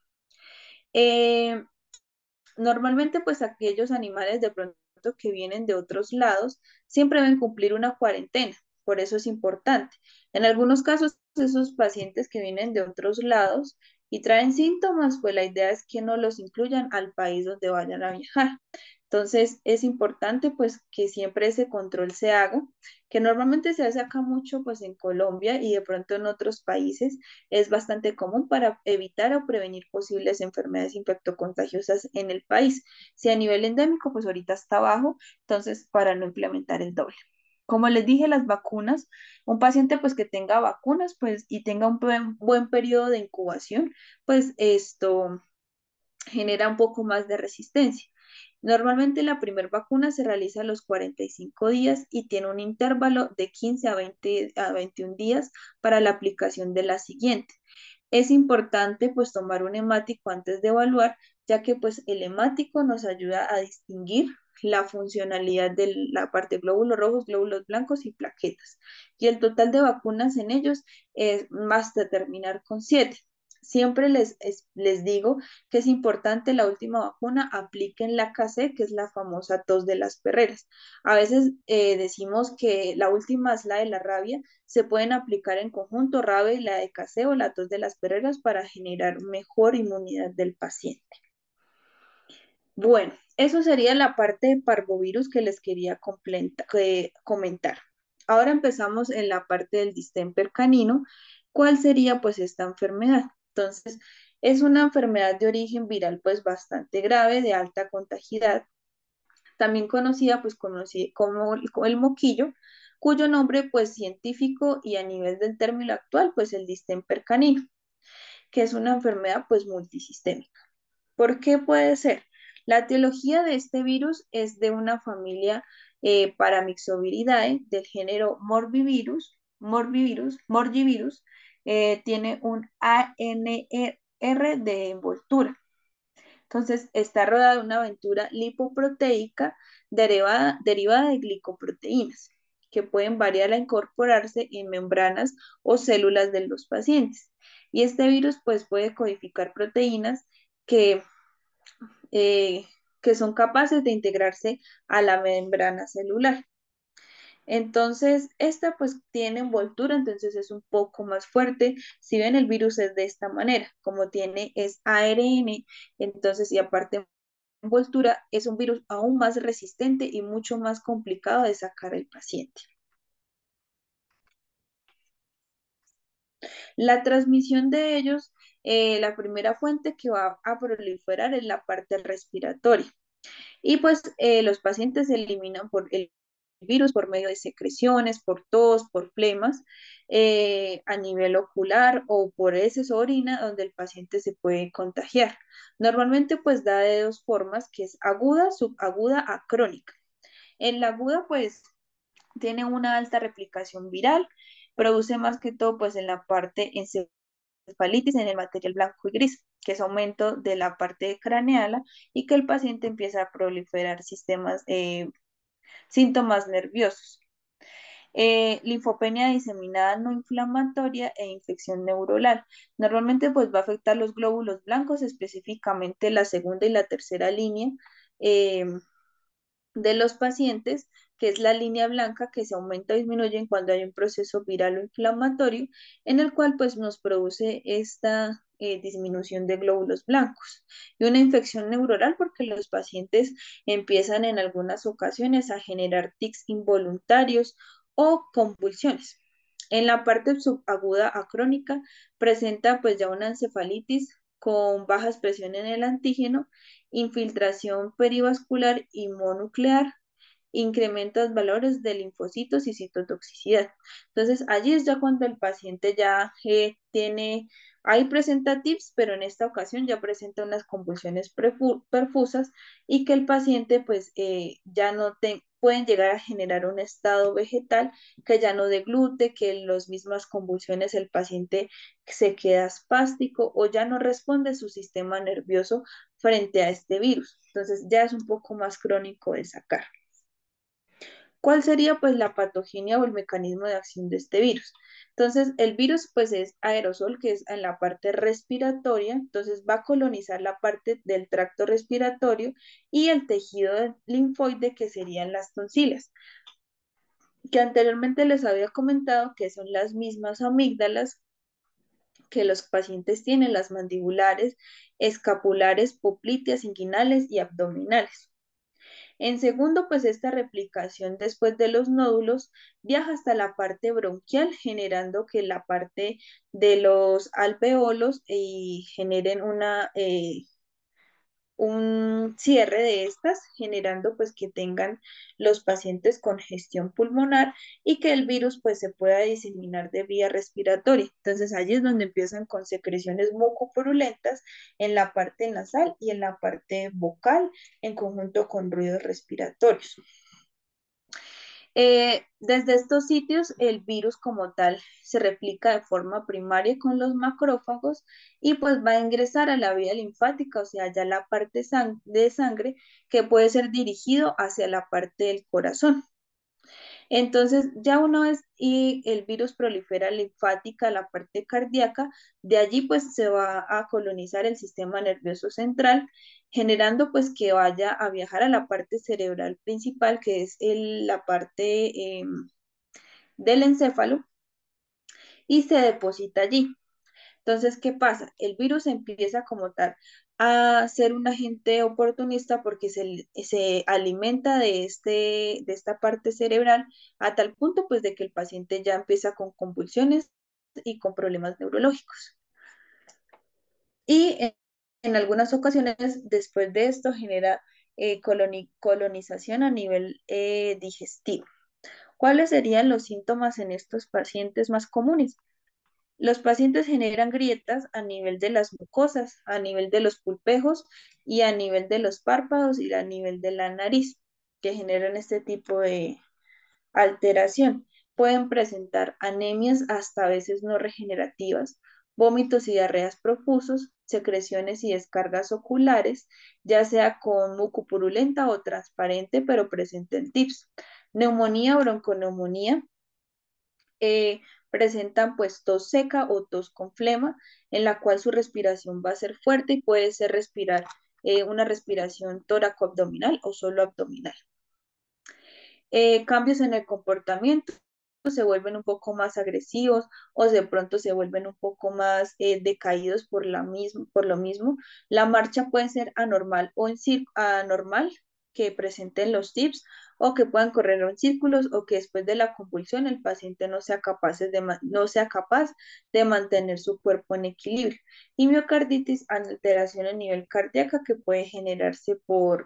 Eh, Normalmente, pues aquellos animales de pronto que vienen de otros lados siempre deben cumplir una cuarentena, por eso es importante. En algunos casos, esos pacientes que vienen de otros lados y traen síntomas, pues la idea es que no los incluyan al país donde vayan a viajar. Entonces, es importante pues que siempre ese control se haga, que normalmente se hace acá mucho pues en Colombia y de pronto en otros países es bastante común para evitar o prevenir posibles enfermedades infectocontagiosas en el país. Si a nivel endémico, pues ahorita está bajo, entonces para no implementar el doble. Como les dije, las vacunas, un paciente pues que tenga vacunas pues y tenga un buen, buen periodo de incubación, pues esto genera un poco más de resistencia. Normalmente la primera vacuna se realiza a los cuarenta y cinco días y tiene un intervalo de quince a veinte a veintiún días para la aplicación de la siguiente. Es importante pues tomar un hemático antes de evaluar, ya que pues el hemático nos ayuda a distinguir la funcionalidad de la parte de glóbulos rojos, glóbulos blancos y plaquetas. Y el total de vacunas en ellos es más de terminar con siete. Siempre les, es, les digo que es importante la última vacuna, apliquen la K C, que es la famosa tos de las perreras. A veces eh, decimos que la última es la de la rabia, se pueden aplicar en conjunto rabia y la de K C o la tos de las perreras para generar mejor inmunidad del paciente. Bueno, eso sería la parte de parvovirus que les quería eh, comentar. Ahora empezamos en la parte del distemper canino. ¿Cuál sería pues esta enfermedad? Entonces, es una enfermedad de origen viral pues bastante grave, de alta contagiedad, también conocida pues conocí, como, como el moquillo, cuyo nombre pues científico y a nivel del término actual pues el distemper canino, que es una enfermedad pues multisistémica. ¿Por qué puede ser? La etiología de este virus es de una familia eh, Paramyxoviridae del género Morbivirus, Morbivirus, Morgivirus, eh, tiene un A N R de envoltura. Entonces, está rodeada de una aventura lipoproteica derivada, derivada de glicoproteínas, que pueden variar a incorporarse en membranas o células de los pacientes. Y este virus, pues, puede codificar proteínas que eh, que son capaces de integrarse a la membrana celular. Entonces, esta pues tiene envoltura, entonces es un poco más fuerte. Si ven, el virus es de esta manera, como tiene es A R N, entonces y aparte de envoltura, es un virus aún más resistente y mucho más complicado de sacar al paciente. La transmisión de ellos, eh, la primera fuente que va a proliferar es la parte respiratoria. Y pues eh, los pacientes se eliminan por el virus por medio de secreciones, por tos, por flemas, eh, a nivel ocular o por heces o orina, donde el paciente se puede contagiar. Normalmente pues da de dos formas, que es aguda, subaguda a crónica. En la aguda pues tiene una alta replicación viral, produce más que todo pues en la parte encefalitis, en el material blanco y gris, que es aumento de la parte craneal y que el paciente empieza a proliferar sistemas, eh, síntomas nerviosos. Eh, linfopenia diseminada no inflamatoria e infección neuronal. Normalmente pues va a afectar los glóbulos blancos, específicamente la segunda y la tercera línea eh, de los pacientes, que es la línea blanca que se aumenta o disminuye cuando hay un proceso viral o inflamatorio, en el cual pues nos produce esta eh, disminución de glóbulos blancos. Y una infección neuronal porque los pacientes empiezan en algunas ocasiones a generar tics involuntarios o convulsiones. En la parte subaguda a crónica presenta pues ya una encefalitis con baja expresión en el antígeno, infiltración perivascular inmunonuclear, incrementos valores de linfocitos y citotoxicidad. Entonces, allí es ya cuando el paciente ya eh, tiene, ahí presenta tips, pero en esta ocasión ya presenta unas convulsiones perfusas y que el paciente pues eh, ya no te, pueden llegar a generar un estado vegetal que ya no deglute, que en las mismas convulsiones el paciente se queda espástico o ya no responde su sistema nervioso frente a este virus. Entonces ya es un poco más crónico de sacar. ¿Cuál sería pues la patogenia o el mecanismo de acción de este virus? Entonces, el virus pues es aerosol, que es en la parte respiratoria, entonces va a colonizar la parte del tracto respiratorio y el tejido linfoide, que serían las tonsilas, que anteriormente les había comentado que son las mismas amígdalas que los pacientes tienen, las mandibulares, escapulares, popliteas, inguinales y abdominales. En segundo, pues esta replicación después de los nódulos viaja hasta la parte bronquial, generando que la parte de los alveolos y generen una, eh, un cierre de estas, generando pues que tengan los pacientes congestión pulmonar y que el virus pues se pueda diseminar de vía respiratoria. Entonces allí es donde empiezan con secreciones mucopurulentas en la parte nasal y en la parte vocal en conjunto con ruidos respiratorios. Eh, desde estos sitios, el virus como tal se replica de forma primaria con los macrófagos y pues va a ingresar a la vía linfática, o sea, ya la parte sang de sangre que puede ser dirigido hacia la parte del corazón. Entonces, ya una vez y el virus prolifera linfática, la parte cardíaca, de allí pues se va a colonizar el sistema nervioso central, generando pues que vaya a viajar a la parte cerebral principal, que es el- la parte eh, del encéfalo, y se deposita allí. Entonces, ¿qué pasa? El virus empieza como tal a ser un agente oportunista porque se, se alimenta de, este, de esta parte cerebral a tal punto pues de que el paciente ya empieza con convulsiones y con problemas neurológicos. Y en, en algunas ocasiones después de esto genera eh, coloni- colonización a nivel eh, digestivo. ¿Cuáles serían los síntomas en estos pacientes más comunes? Los pacientes generan grietas a nivel de las mucosas, a nivel de los pulpejos y a nivel de los párpados y a nivel de la nariz, que generan este tipo de alteración. Pueden presentar anemias hasta a veces no regenerativas, vómitos y diarreas profusos, secreciones y descargas oculares, ya sea con mucopurulenta o transparente, pero presente en tips. Neumonía o bronconeumonía, eh, presentan pues tos seca o tos con flema, en la cual su respiración va a ser fuerte y puede ser respirar eh, una respiración tóraco-abdominal o solo abdominal. Eh, cambios en el comportamiento, se vuelven un poco más agresivos o de pronto se vuelven un poco más eh, decaídos por, la mismo, por lo mismo. La marcha puede ser anormal o en anormal, que presenten los tips o que puedan correr en círculos o que después de la convulsión el paciente no sea capaz de, no sea capaz de mantener su cuerpo en equilibrio. Y miocarditis, alteración a nivel cardíaco que puede generarse por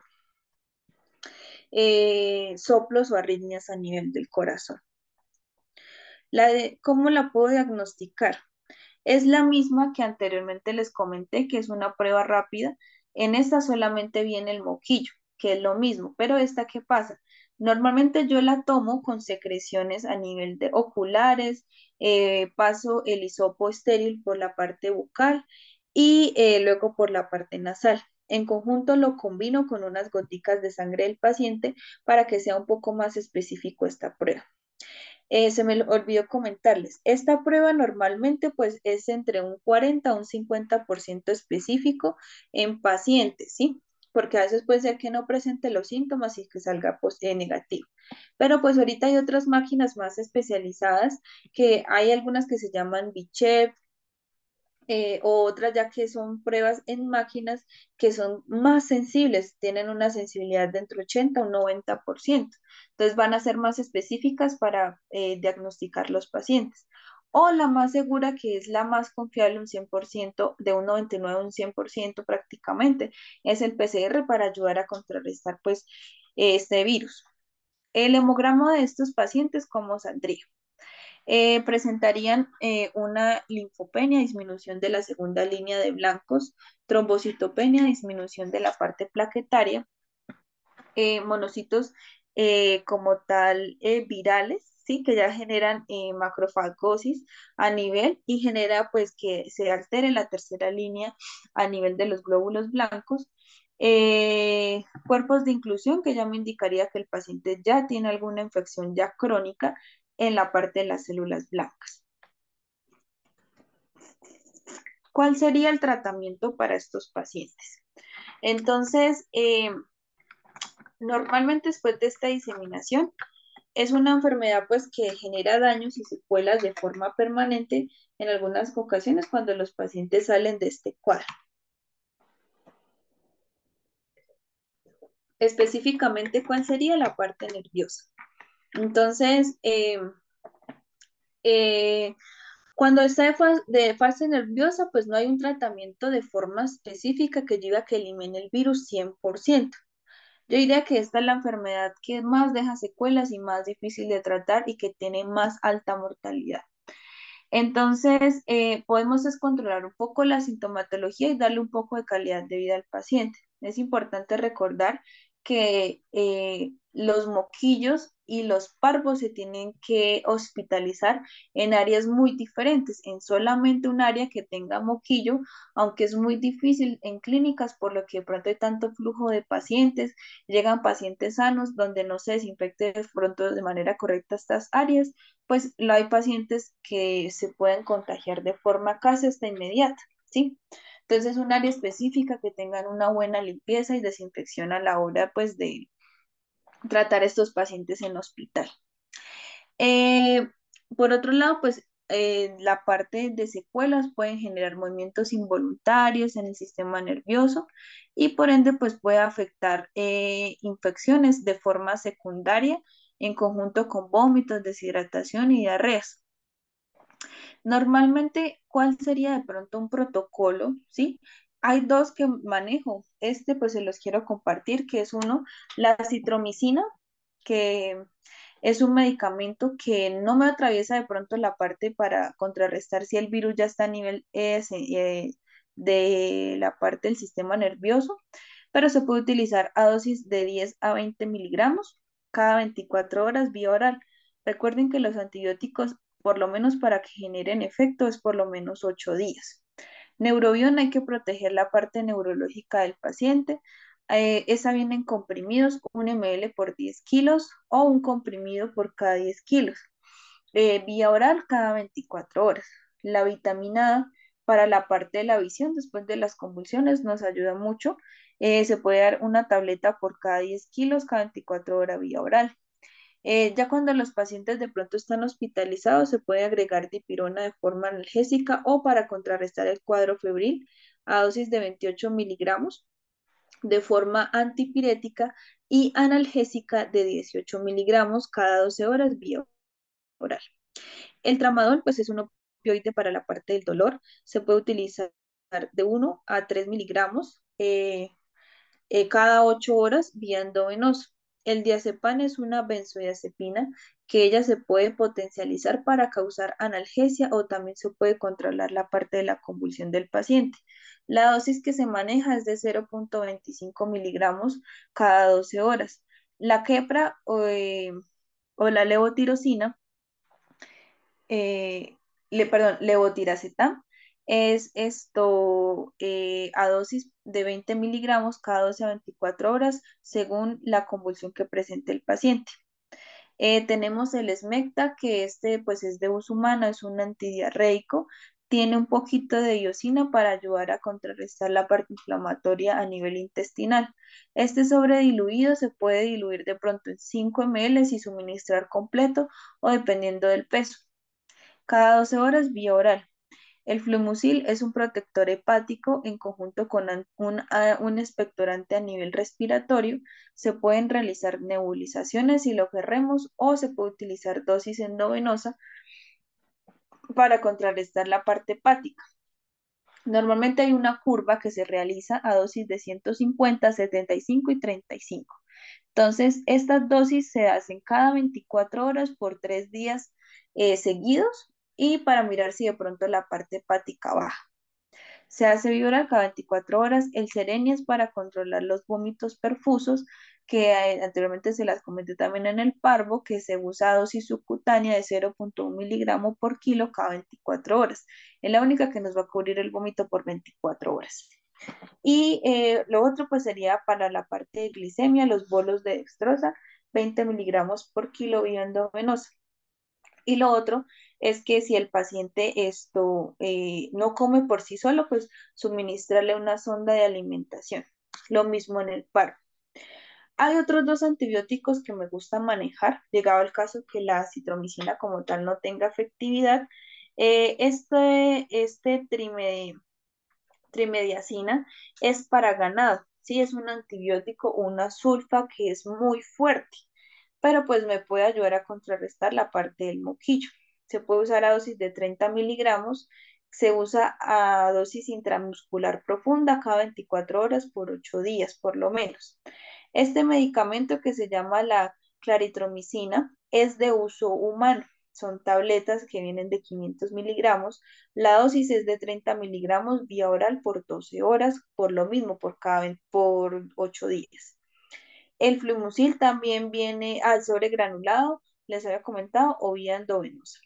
eh, soplos o arritmias a nivel del corazón. La de, ¿cómo la puedo diagnosticar? Es la misma que anteriormente les comenté, que es una prueba rápida. En esta solamente viene el moquillo, que es lo mismo, pero esta, ¿qué pasa? Normalmente yo la tomo con secreciones a nivel de oculares, eh, paso el hisopo estéril por la parte bucal y eh, luego por la parte nasal. En conjunto lo combino con unas goticas de sangre del paciente para que sea un poco más específico esta prueba. Eh, se me olvidó comentarles, esta prueba normalmente pues es entre un cuarenta a un cincuenta por ciento específico en pacientes, ¿sí? Porque a veces puede ser que no presente los síntomas y que salga pues, eh, negativo. Pero pues ahorita hay otras máquinas más especializadas, que hay algunas que se llaman Bichep, eh, o otras ya que son pruebas en máquinas que son más sensibles, tienen una sensibilidad de entre ochenta a un noventa por ciento. Entonces van a ser más específicas para eh, diagnosticar los pacientes. O la más segura, que es la más confiable, un cien por ciento, de un noventa y nueve a un cien por ciento prácticamente, es el P C R para ayudar a contrarrestar pues este virus. El hemograma de estos pacientes, ¿cómo saldría? Eh, presentarían eh, una linfopenia, disminución de la segunda línea de blancos, trombocitopenia, disminución de la parte plaquetaria, eh, monocitos eh, como tal eh, virales, ¿sí? Que ya generan eh, macrofagosis a nivel y genera pues que se altere la tercera línea a nivel de los glóbulos blancos. Eh, cuerpos de inclusión que ya me indicaría que el paciente ya tiene alguna infección ya crónica en la parte de las células blancas. ¿Cuál sería el tratamiento para estos pacientes? Entonces, eh, normalmente después de esta diseminación, es una enfermedad pues que genera daños y secuelas de forma permanente en algunas ocasiones cuando los pacientes salen de este cuadro. Específicamente, ¿cuál sería la parte nerviosa? Entonces, eh, eh, cuando está de, fa de fase nerviosa, pues no hay un tratamiento de forma específica que lleve a que elimine el virus cien por ciento. Yo diría que esta es la enfermedad que más deja secuelas y más difícil de tratar y que tiene más alta mortalidad. Entonces, eh, podemos descontrolar un poco la sintomatología y darle un poco de calidad de vida al paciente. Es importante recordar que eh, los moquillos y los parvos se tienen que hospitalizar en áreas muy diferentes, en solamente un área que tenga moquillo, aunque es muy difícil en clínicas, por lo que de pronto hay tanto flujo de pacientes, llegan pacientes sanos donde no se desinfecte de pronto de manera correcta estas áreas, pues no hay pacientes que se pueden contagiar de forma casi hasta inmediata, ¿sí? Entonces, un área específica que tengan una buena limpieza y desinfección a la hora, pues, de tratar a estos pacientes en hospital. Eh, por otro lado, pues, eh, la parte de secuelas pueden generar movimientos involuntarios en el sistema nervioso y por ende, pues, puede afectar eh, infecciones de forma secundaria en conjunto con vómitos, deshidratación y diarreas. Normalmente, ¿cuál sería de pronto un protocolo? ¿Sí? Hay dos que manejo. Este, pues se los quiero compartir, que es uno, la citromicina, que es un medicamento que no me atraviesa de pronto la parte para contrarrestar si el virus ya está a nivel eh, se- eh, de la parte del sistema nervioso, pero se puede utilizar a dosis de diez a veinte miligramos cada veinticuatro horas vía oral. Recuerden que los antibióticos, por lo menos para que generen efecto, es por lo menos ocho días. Neurobión, hay que proteger la parte neurológica del paciente. Eh, esa viene en comprimidos, un ml por diez kilos o un comprimido por cada diez kilos. Eh, vía oral cada veinticuatro horas. La vitamina A para la parte de la visión después de las convulsiones nos ayuda mucho. Eh, se puede dar una tableta por cada diez kilos cada veinticuatro horas vía oral. Eh, ya cuando los pacientes de pronto están hospitalizados, se puede agregar dipirona de forma analgésica o para contrarrestar el cuadro febril a dosis de veintiocho miligramos de forma antipirética y analgésica de dieciocho miligramos cada doce horas vía oral. El tramadol, pues es un opioide para la parte del dolor. Se puede utilizar de uno a tres miligramos eh, eh, cada ocho horas vía endovenoso. El diazepam es una benzodiazepina que ella se puede potencializar para causar analgesia o también se puede controlar la parte de la convulsión del paciente. La dosis que se maneja es de cero punto veinticinco miligramos cada doce horas. La quepra o, eh, o la levotirosina, eh, le, perdón, levotiracetam, es esto eh, a dosis de veinte miligramos cada doce a veinticuatro horas según la convulsión que presente el paciente. Eh, tenemos el Smecta, que este pues es de uso humano, es un antidiarreico, tiene un poquito de iosina para ayudar a contrarrestar la parte inflamatoria a nivel intestinal. Este sobrediluido se puede diluir de pronto en cinco mililitros y suministrar completo o dependiendo del peso. Cada doce horas vía oral. El Fluimucil es un protector hepático en conjunto con an- un, a- un expectorante a nivel respiratorio. Se pueden realizar nebulizaciones si lo queremos o se puede utilizar dosis endovenosa para contrarrestar la parte hepática. Normalmente hay una curva que se realiza a dosis de ciento cincuenta, setenta y cinco y treinta y cinco. Entonces, estas dosis se hacen cada veinticuatro horas por tres días eh, seguidos y para mirar si de pronto la parte hepática baja. Se hace vibrar cada veinticuatro horas. El Serenia es para controlar los vómitos perfusos, que eh, anteriormente se las comenté también en el parvo, que se usa a dosis subcutánea de cero punto uno miligramos por kilo cada veinticuatro horas. Es la única que nos va a cubrir el vómito por veinticuatro horas. Y eh, lo otro pues sería para la parte de glicemia, los bolos de dextrosa, veinte miligramos por kilo vía endovenosa. Y lo otro es que si el paciente esto eh, no come por sí solo, pues suministrarle una sonda de alimentación. Lo mismo en el paro. Hay otros dos antibióticos que me gusta manejar, llegado el caso que la citromicina como tal no tenga efectividad. Eh, este este trime, trimediacina es para ganado, sí, es un antibiótico, una sulfa que es muy fuerte, pero pues me puede ayudar a contrarrestar la parte del moquillo. Se puede usar a dosis de treinta miligramos, se usa a dosis intramuscular profunda cada veinticuatro horas por ocho días por lo menos. Este medicamento que se llama la claritromicina es de uso humano. Son tabletas que vienen de quinientos miligramos. La dosis es de treinta miligramos vía oral por doce horas, por lo mismo, por cada, por ocho días. El Fluimucil también viene al sobre granulado, les había comentado, o vía endovenosa.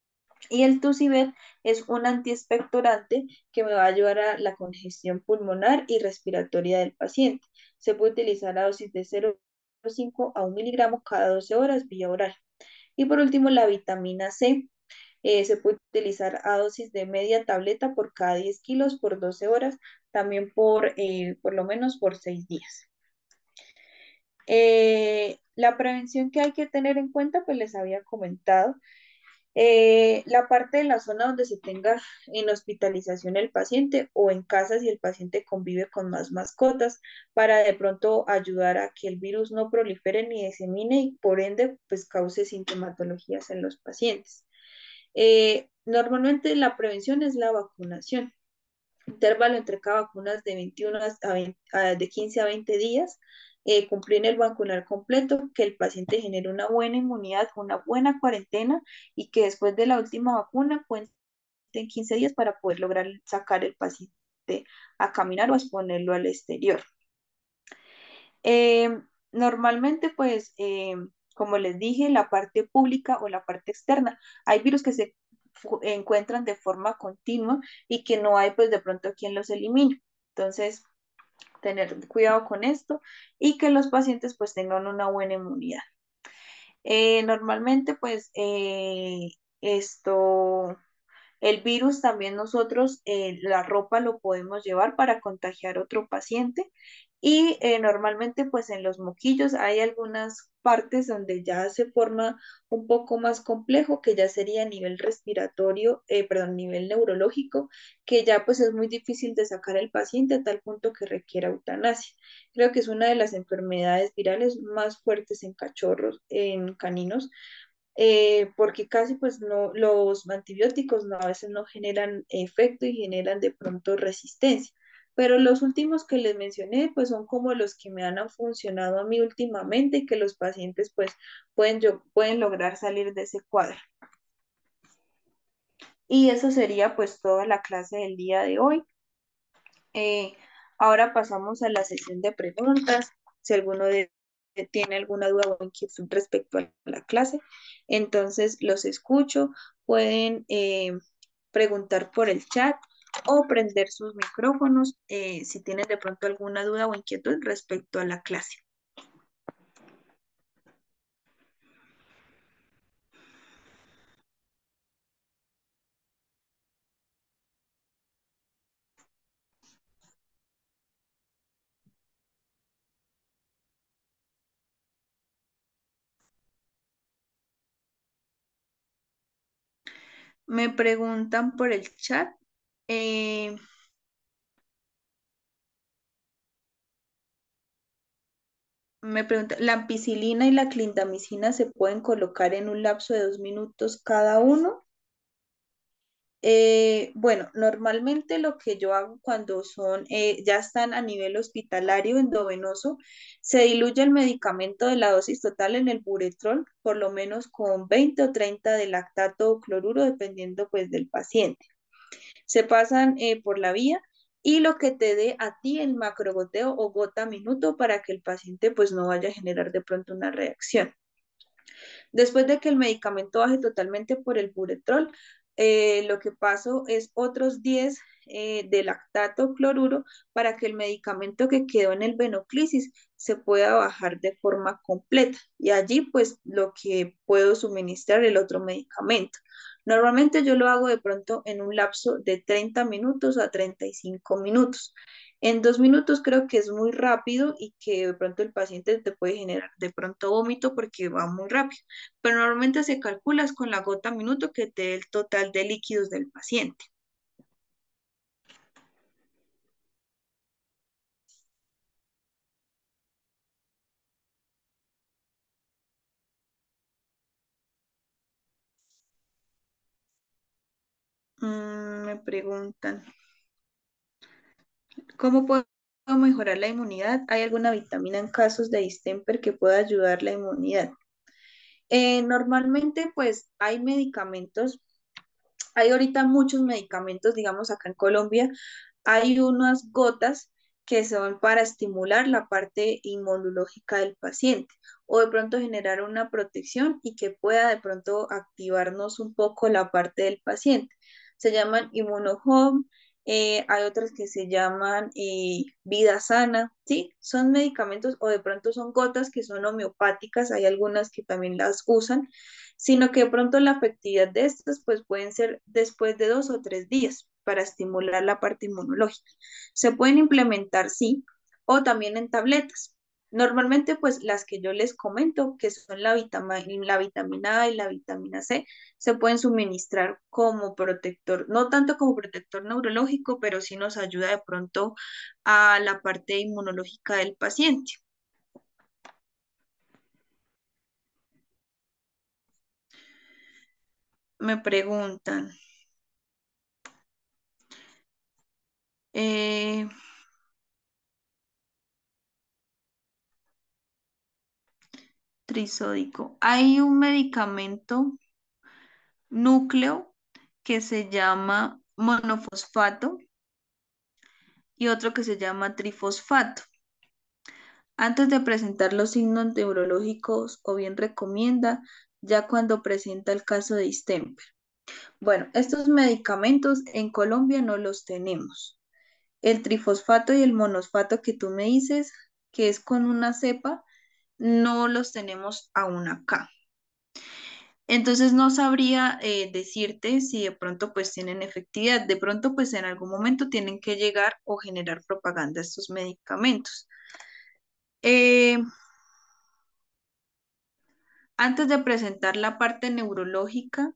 Y el Tucibet es un antiexpectorante que me va a ayudar a la congestión pulmonar y respiratoria del paciente. Se puede utilizar a dosis de cero punto cinco a un miligramo cada doce horas vía oral. Y por último, la vitamina C. Eh, se puede utilizar a dosis de media tableta por cada diez kilos por doce horas, también por, eh, por lo menos por seis días. Eh, la prevención que hay que tener en cuenta, pues les había comentado, eh, la parte de la zona donde se tenga en hospitalización el paciente o en casa si el paciente convive con más mascotas para de pronto ayudar a que el virus no prolifere ni disemine y por ende pues cause sintomatologías en los pacientes. Eh, normalmente la prevención es la vacunación. Intervalo entre cada vacuna es de veintiuno a veinte, a- de quince a veinte días, eh, cumplir el vacunar completo, que el paciente genere una buena inmunidad, una buena cuarentena y que después de la última vacuna cuenten quince días para poder lograr sacar el paciente a caminar o a exponerlo al exterior. Eh, Normalmente, pues, eh, como les dije, la parte pública o la parte externa, hay virus que se fu- encuentran de forma continua y que no hay, pues, de pronto quien los elimine. Entonces, tener cuidado con esto y que los pacientes, pues, tengan una buena inmunidad. Eh, normalmente, pues, eh, esto el virus también nosotros, eh, la ropa lo podemos llevar para contagiar a otro paciente y eh, normalmente pues en los moquillos hay algunas partes donde ya se forma un poco más complejo, que ya sería a nivel respiratorio, eh, perdón, nivel neurológico, que ya pues es muy difícil de sacar al paciente a tal punto que requiera eutanasia. Creo que es una de las enfermedades virales más fuertes en cachorros, en caninos, eh, porque casi pues no, los antibióticos no, a veces no generan efecto y generan de pronto resistencia. Pero los últimos que les mencioné pues son como los que me han funcionado a mí últimamente y que los pacientes pues pueden, yo, pueden lograr salir de ese cuadro. Y eso sería pues toda la clase del día de hoy. Eh, Ahora pasamos a la sesión de preguntas. Si alguno de tiene alguna duda o inquietud respecto a la clase, entonces los escucho. Pueden eh, preguntar por el chat o prender sus micrófonos eh, si tienen de pronto alguna duda o inquietud respecto a la clase. Me preguntan por el chat. eh, Me pregunta, ¿la ampicilina y la clindamicina se pueden colocar en un lapso de dos minutos cada uno? Eh, bueno, normalmente lo que yo hago cuando son, eh, ya están a nivel hospitalario endovenoso, se diluye el medicamento de la dosis total en el buretrol, por lo menos con veinte o treinta de lactato o cloruro, dependiendo pues del paciente. Se pasan eh, por la vía y lo que te dé a ti el macrogoteo o gota a minuto para que el paciente pues no vaya a generar de pronto una reacción. Después de que el medicamento baje totalmente por el buretrol, eh, lo que paso es otros diez eh, de lactato cloruro para que el medicamento que quedó en el venoclisis se pueda bajar de forma completa. Y allí pues lo que puedo suministrar el otro medicamento. Normalmente yo lo hago de pronto en un lapso de treinta minutos a treinta y cinco minutos. En dos minutos creo que es muy rápido y que de pronto el paciente te puede generar de pronto vómito porque va muy rápido, pero normalmente se calcula es con la gota minuto que te dé el total de líquidos del paciente. Mm, me preguntan, ¿cómo puedo mejorar la inmunidad? ¿Hay alguna vitamina en casos de distemper que pueda ayudar la inmunidad? Eh, normalmente, pues hay medicamentos, hay ahorita muchos medicamentos, digamos acá en Colombia, hay unas gotas que son para estimular la parte inmunológica del paciente o de pronto generar una protección y que pueda de pronto activarnos un poco la parte del paciente. Se llaman Immunohome, eh, hay otras que se llaman eh, Vida Sana, ¿sí? Son medicamentos o de pronto son gotas que son homeopáticas, hay algunas que también las usan, sino que de pronto la efectividad de estas pues pueden ser después de dos o tres días para estimular la parte inmunológica. Se pueden implementar, sí, o también en tabletas. Normalmente, pues las que yo les comento, que son la, vitama- la vitamina A y la vitamina C, se pueden suministrar como protector, no tanto como protector neurológico, pero sí nos ayuda de pronto a la parte inmunológica del paciente. Me preguntan, eh, trisódico, hay un medicamento núcleo que se llama monofosfato y otro que se llama trifosfato. Antes de presentar los signos neurológicos o bien recomienda ya cuando presenta el caso de distemper. Bueno, estos medicamentos en Colombia no los tenemos. El trifosfato y el monosfato que tú me dices, que es con una cepa, no los tenemos aún acá. Entonces no sabría eh, decirte si de pronto pues tienen efectividad. De pronto pues en algún momento tienen que llegar o generar propaganda estos medicamentos. Eh, Antes de presentar la parte neurológica,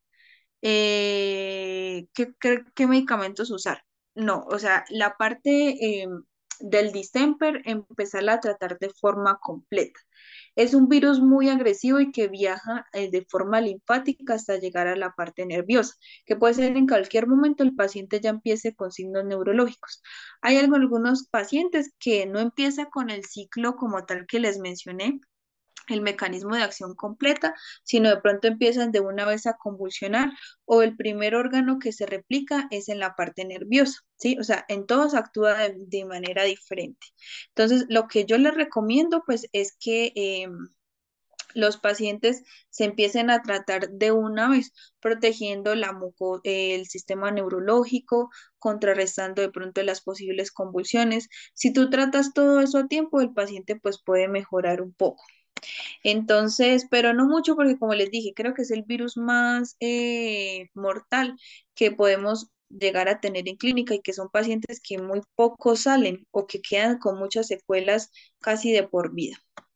eh, ¿qué, qué- qué medicamentos usar? No, o sea, la parte eh, del distemper, empezarla a tratar de forma completa. Es un virus muy agresivo y que viaja eh, de forma linfática hasta llegar a la parte nerviosa, que puede ser en cualquier momento el paciente ya empiece con signos neurológicos. Hay algo- algunos pacientes que no empieza con el ciclo como tal que les mencioné, el mecanismo de acción completa, sino de pronto empiezan de una vez a convulsionar o el primer órgano que se replica es en la parte nerviosa, ¿sí? O sea, en todos actúa de, de manera diferente. Entonces, lo que yo les recomiendo, pues, es que eh, los pacientes se empiecen a tratar de una vez, protegiendo la muco- el sistema neurológico, contrarrestando de pronto las posibles convulsiones. Si tú tratas todo eso a tiempo, el paciente pues puede mejorar un poco. Entonces, pero no mucho porque como les dije, creo que es el virus más eh, mortal que podemos llegar a tener en clínica y que son pacientes que muy poco salen o que quedan con muchas secuelas casi de por vida.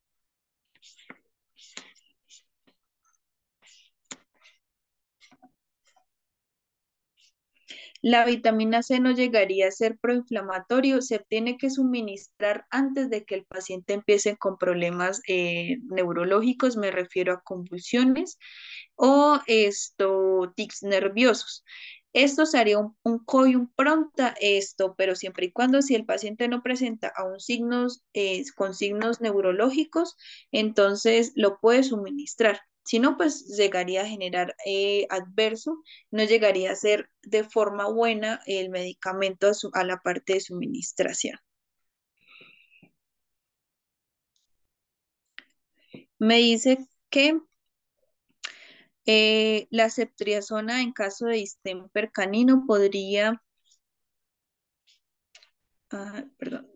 La vitamina C no llegaría a ser proinflamatorio, se tiene que suministrar antes de que el paciente empiece con problemas eh, neurológicos, me refiero a convulsiones o esto, tics nerviosos. Esto sería un, un coium pronta, esto, pero siempre y cuando si el paciente no presenta aún signos eh, con signos neurológicos, entonces lo puede suministrar. Si no, pues llegaría a generar eh, adverso, no llegaría a ser de forma buena el medicamento a, su- a la parte de suministración. Me dice que eh, la ceftriaxona en caso de distemper canino podría, ah, perdón,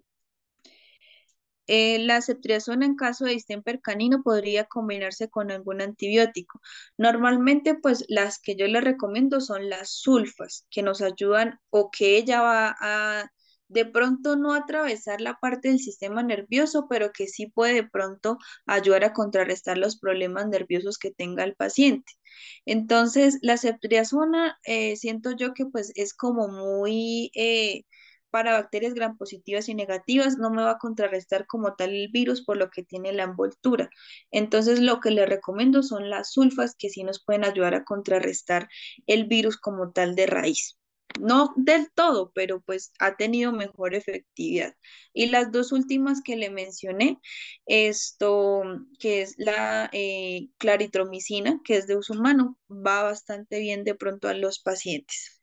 Eh, la ceftriaxona en caso de distemper canino podría combinarse con algún antibiótico. Normalmente, pues las que yo le recomiendo son las sulfas, que nos ayudan o que ella va a de pronto no atravesar la parte del sistema nervioso, pero que sí puede de pronto ayudar a contrarrestar los problemas nerviosos que tenga el paciente. Entonces, la ceftriaxona, eh, siento yo que pues es como muy... eh, para bacterias gram positivas y negativas, no me va a contrarrestar como tal el virus por lo que tiene la envoltura. Entonces, lo que le recomiendo son las sulfas que sí nos pueden ayudar a contrarrestar el virus como tal de raíz. No del todo, pero pues ha tenido mejor efectividad. Y las dos últimas que le mencioné, esto que es la eh, claritromicina, que es de uso humano, va bastante bien de pronto a los pacientes.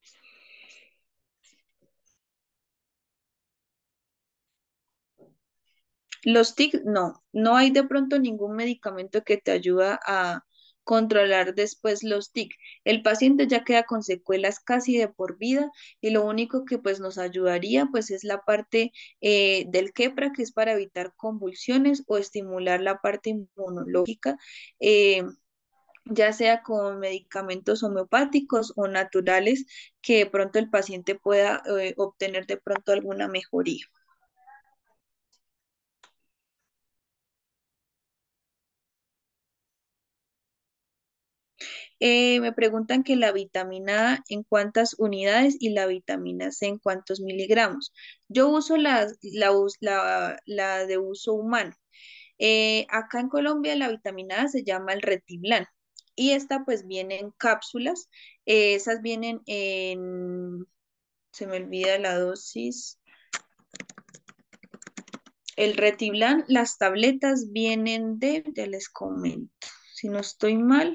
Los tics, no, no hay de pronto ningún medicamento que te ayuda a controlar después los tics. El paciente ya queda con secuelas casi de por vida y lo único que pues nos ayudaría pues es la parte eh, del quepra, que es para evitar convulsiones o estimular la parte inmunológica, eh, ya sea con medicamentos homeopáticos o naturales, que de pronto el paciente pueda eh, obtener de pronto alguna mejoría. Eh, me preguntan que la vitamina A en cuántas unidades y la vitamina C en cuántos miligramos. Yo uso la, la, us- la- la de uso humano. Eh, acá en Colombia la vitamina A se llama el Retiblan y esta pues viene en cápsulas. Eh, esas vienen en, se me olvida la dosis. El Retiblan, las tabletas vienen de, ya les comento, si no estoy mal.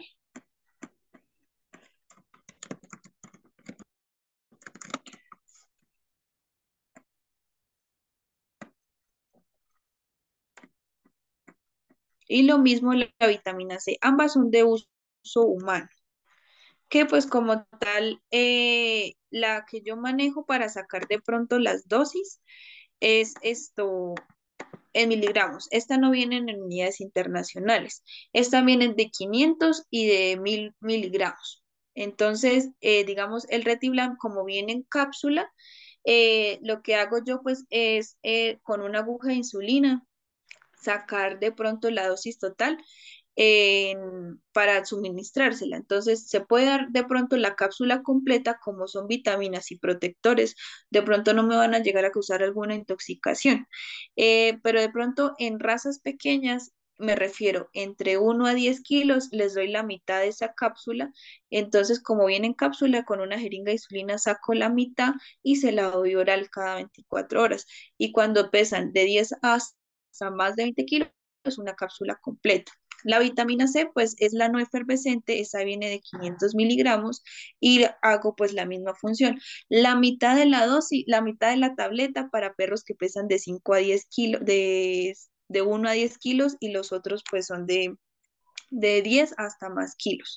Y lo mismo la, la vitamina C, ambas son de uso humano, que pues como tal, eh, la que yo manejo para sacar de pronto las dosis es esto en miligramos. Esta no viene en unidades internacionales, esta viene de quinientos y de mil miligramos. Entonces, eh, digamos, el Retiblan como viene en cápsula, eh, lo que hago yo pues es eh, con una aguja de insulina sacar de pronto la dosis total en- para suministrársela. Entonces, se puede dar de pronto la cápsula completa, como son vitaminas y protectores, de pronto no me van a llegar a causar alguna intoxicación. Eh, pero de pronto en razas pequeñas, me refiero entre uno a diez kilos, les doy la mitad de esa cápsula. Entonces, como viene en cápsula con una jeringa de insulina, saco la mitad y se la doy oral cada veinticuatro horas. Y cuando pesan de diez hasta más de veinte kilos, es una cápsula completa. La vitamina C, pues es la no efervescente, esa viene de quinientos miligramos y hago pues la misma función. La mitad de la dosis, la mitad de la tableta para perros que pesan de cinco a diez kilos, de de uno a diez kilos y los otros pues son de, de diez hasta más kilos.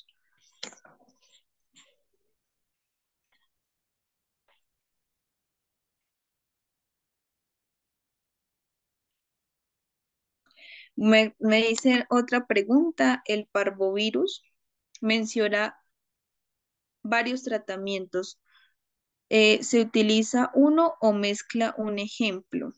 Me, me dicen otra pregunta, el parvovirus menciona varios tratamientos. Eh, ¿se utiliza uno o mezcla un ejemplo?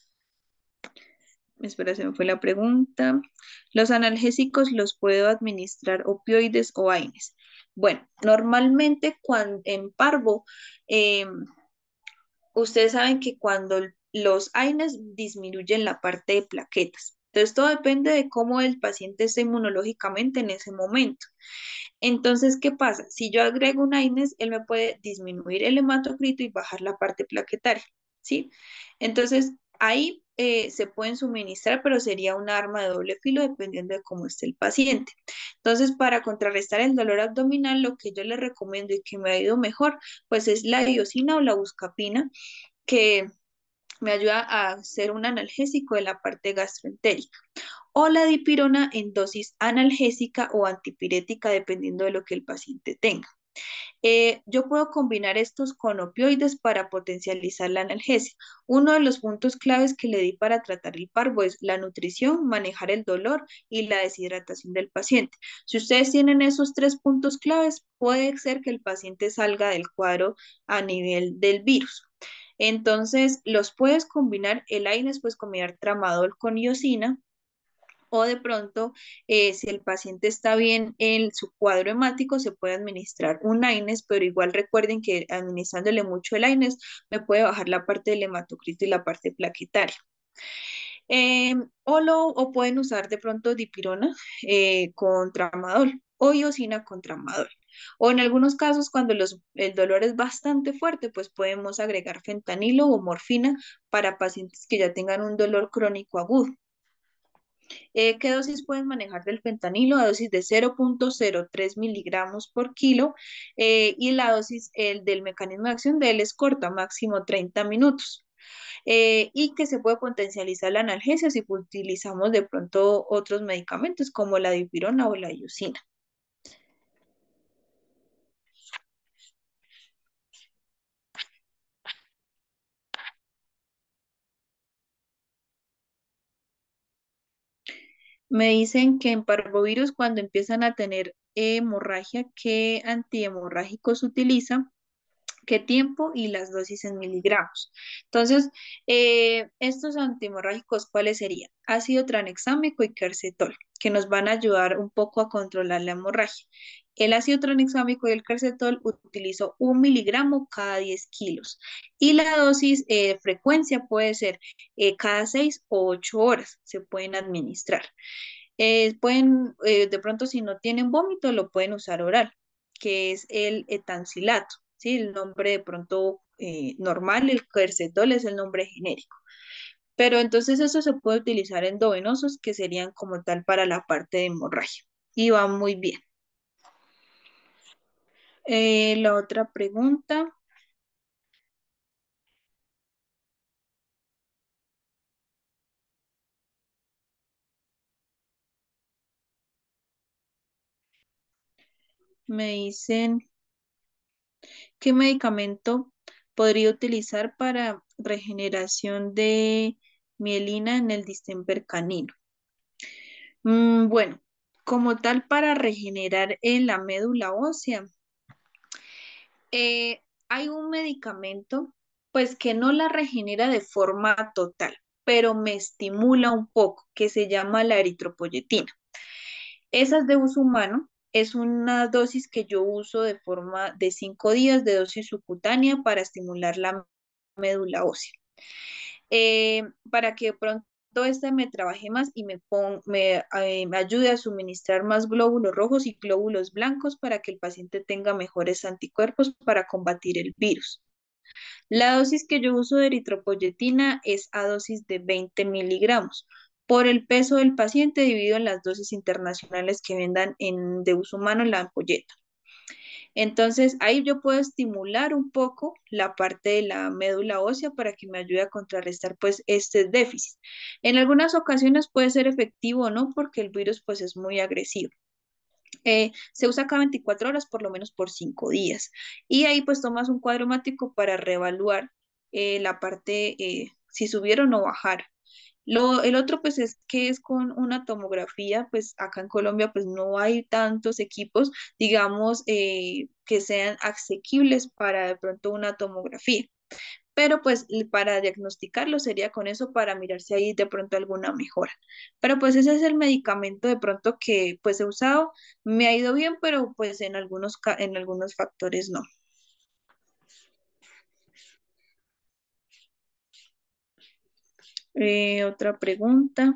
Espera, se me fue la pregunta. ¿Los analgésicos los puedo administrar opioides o AINES? Bueno, normalmente cuando en parvo, eh, ustedes saben que cuando l- los AINES disminuyen la parte de plaquetas. Entonces, todo depende de cómo el paciente esté inmunológicamente en ese momento. Entonces, ¿qué pasa? Si yo agrego un AINES, él me puede disminuir el hematocrito y bajar la parte plaquetaria, ¿sí? Entonces, ahí eh, se pueden suministrar, pero sería un arma de doble filo dependiendo de cómo esté el paciente. Entonces, para contrarrestar el dolor abdominal, lo que yo le recomiendo y que me ha ido mejor, pues es la iosina o la buscapina, que me ayuda a ser un analgésico de la parte gastroentérica, o la dipirona en dosis analgésica o antipirética, dependiendo de lo que el paciente tenga. Eh, yo puedo combinar estos con opioides para potencializar la analgesia. Uno de los puntos claves que le di para tratar el parvo es la nutrición, manejar el dolor y la deshidratación del paciente. Si ustedes tienen esos tres puntos claves, puede ser que el paciente salga del cuadro a nivel del virus. Entonces, los puedes combinar, el AINES puedes combinar tramadol con iosina, o de pronto, eh, si el paciente está bien en su cuadro hemático, se puede administrar un AINES, pero igual recuerden que administrándole mucho el AINES me puede bajar la parte del hematocrito y la parte plaquetaria. Eh, o, lo, o pueden usar de pronto dipirona eh, con tramadol o iosina con tramadol. O en algunos casos, cuando los, el dolor es bastante fuerte, pues podemos agregar fentanilo o morfina para pacientes que ya tengan un dolor crónico agudo. Eh, ¿qué dosis pueden manejar del fentanilo? A dosis de cero punto cero tres miligramos por kilo, eh, y la dosis el, del mecanismo de acción de él es corta, máximo treinta minutos. Eh, y que se puede potencializar la analgesia si utilizamos de pronto otros medicamentos como la dipirona o la iosina. Me dicen que en parvovirus cuando empiezan a tener hemorragia, ¿qué antihemorrágicos utiliza? ¿Qué tiempo y las dosis en miligramos? Entonces, eh, estos antihemorrágicos, ¿cuáles serían? Ácido tranexámico y quercetol, que nos van a ayudar un poco a controlar la hemorragia. El ácido tranexámico y el quercetol utilizo un miligramo cada diez kilos y la dosis eh, frecuencia puede ser eh, cada seis o ocho horas se pueden administrar. Eh, pueden, eh, de pronto, si no tienen vómito, lo pueden usar oral, que es el etancilato, ¿sí? El nombre de pronto eh, normal, el quercetol es el nombre genérico. Pero entonces eso se puede utilizar endovenosos, que serían como tal para la parte de hemorragia. Y va muy bien. Eh, la otra pregunta, me dicen, ¿qué medicamento podría utilizar para regeneración de mielina en el distemper canino? Mm, bueno, como tal para regenerar en la médula ósea, eh, hay un medicamento pues que no la regenera de forma total, pero me estimula un poco, que se llama la eritropoyetina. Esa es de uso humano, es una dosis que yo uso de forma de cinco días de dosis subcutánea para estimular la médula ósea, eh, para que pronto este me trabaje más y me, pon- me, eh, me ayude a suministrar más glóbulos rojos y glóbulos blancos para que el paciente tenga mejores anticuerpos para combatir el virus. La dosis que yo uso de eritropoyetina es a dosis de veinte miligramos por el peso del paciente dividido en las dosis internacionales que vendan en, de uso humano en la ampolleta. Entonces, ahí yo puedo estimular un poco la parte de la médula ósea para que me ayude a contrarrestar pues este déficit. En algunas ocasiones puede ser efectivo o no porque el virus pues es muy agresivo. Eh, se usa cada veinticuatro horas por lo menos por cinco días. Y ahí pues tomas un cuadro mático para reevaluar eh, la parte, eh, si subieron o bajar. Lo, el otro pues es que es con una tomografía, pues acá en Colombia pues no hay tantos equipos, digamos, eh, que sean asequibles para de pronto una tomografía. Pero pues l- para diagnosticarlo sería con eso para mirar si hay de pronto alguna mejora. Pero pues ese es el medicamento de pronto que pues he usado, me ha ido bien, pero pues en algunos, ca- en algunos factores no. Eh, otra pregunta,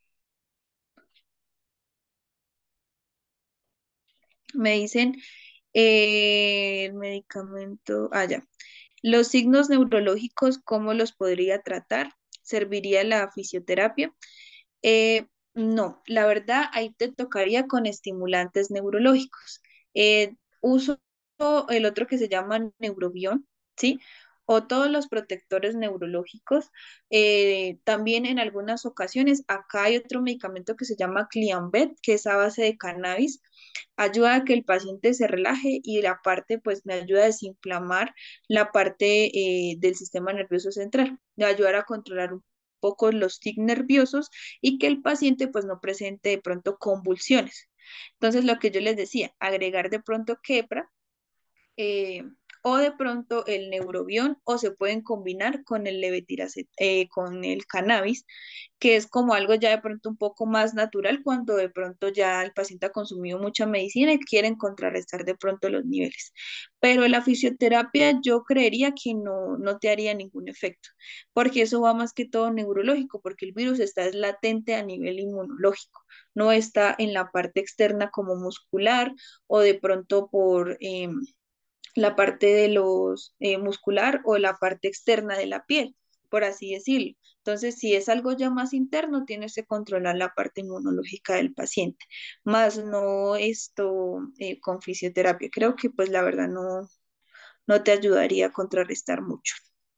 me dicen eh, el medicamento, ah, ya. Los signos neurológicos, ¿cómo los podría tratar? ¿Serviría la fisioterapia? Eh, no, la verdad, ahí te tocaría con estimulantes neurológicos. Eh, uso el otro que se llama neurobión, ¿sí? O todos los protectores neurológicos. Eh, también en algunas ocasiones, acá hay otro medicamento que se llama Cliambet, que es a base de cannabis. Ayuda a que el paciente se relaje y la parte, pues, me ayuda a desinflamar la parte eh, del sistema nervioso central, de ayudar a controlar un poco los tics nerviosos y que el paciente pues no presente de pronto convulsiones. Entonces, lo que yo les decía, agregar de pronto quepra eh, o de pronto el neurobión o se pueden combinar con el levetiracetam, eh, con el cannabis, que es como algo ya de pronto un poco más natural cuando de pronto ya el paciente ha consumido mucha medicina y quieren contrarrestar de pronto los niveles. Pero la fisioterapia yo creería que no, no te haría ningún efecto, porque eso va más que todo neurológico, porque el virus está es latente a nivel inmunológico, no está en la parte externa como muscular o de pronto por... Eh, la parte de los eh, muscular o la parte externa de la piel, por así decirlo. Entonces, si es algo ya más interno, tienes que controlar la parte inmunológica del paciente, más no esto eh, con fisioterapia. Creo que pues la verdad no, no te ayudaría a contrarrestar mucho.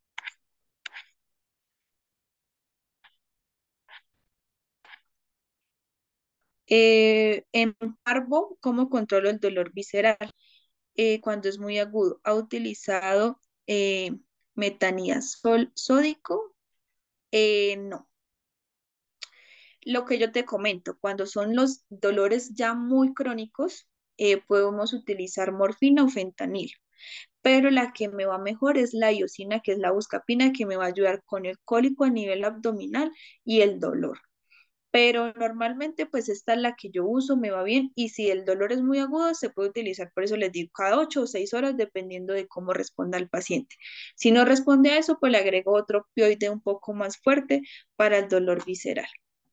Eh, en parvo, ¿cómo controlo el dolor visceral? Eh, cuando es muy agudo. ¿Ha utilizado eh, metanidazol sódico? Eh, no. Lo que yo te comento, cuando son los dolores ya muy crónicos, eh, podemos utilizar morfina o fentanil, pero la que me va mejor es la iosina, que es la buscapina, que me va a ayudar con el cólico a nivel abdominal y el dolor. Pero normalmente pues esta es la que yo uso, me va bien y si el dolor es muy agudo se puede utilizar, por eso les digo, cada ocho o seis horas dependiendo de cómo responda el paciente. Si no responde a eso, pues le agrego otro opioide un poco más fuerte para el dolor visceral.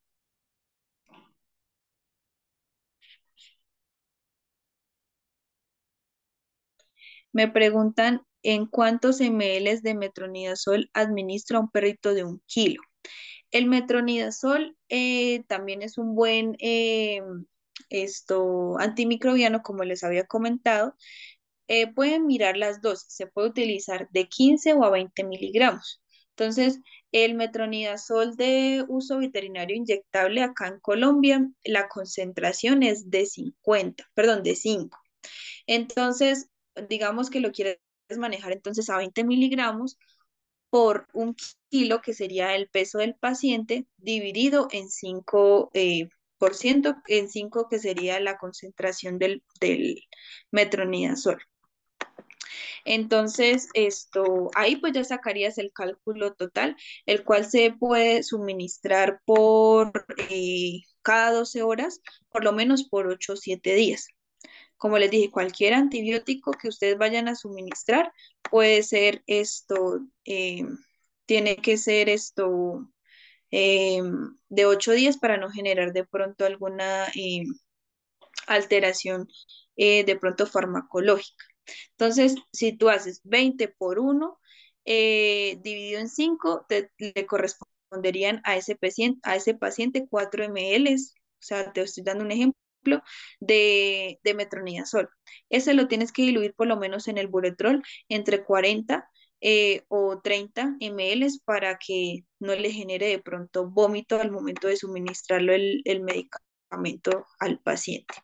Me preguntan en cuántos ml de metronidazol administra un perrito de un kilo. El metronidazol eh, también es un buen eh, esto, antimicrobiano, como les había comentado. Eh, pueden mirar las dosis, se puede utilizar de quince o a veinte miligramos. Entonces, el metronidazol de uso veterinario inyectable acá en Colombia, la concentración es de cincuenta, perdón, de cinco. Entonces, digamos que lo quieres manejar entonces a veinte miligramos por un kilo, que sería el peso del paciente, dividido en cinco eh, por ciento, en cinco que sería la concentración del, del metronidazol. Entonces, esto, ahí pues ya sacarías el cálculo total, el cual se puede suministrar por eh, cada doce horas, por lo menos por ocho o siete días. Como les dije, cualquier antibiótico que ustedes vayan a suministrar puede ser esto, eh, tiene que ser esto eh, de ocho días para no generar de pronto alguna eh, alteración eh, de pronto farmacológica. Entonces, si tú haces veinte por uno eh, dividido en cinco, te, le corresponderían a ese paciente, a ese paciente cuatro mililitros. O sea, te estoy dando un ejemplo de, de metronidazol. Ese lo tienes que diluir por lo menos en el buretrol entre cuarenta eh, o treinta mililitros para que no le genere de pronto vómito al momento de suministrarlo el, el medicamento al paciente.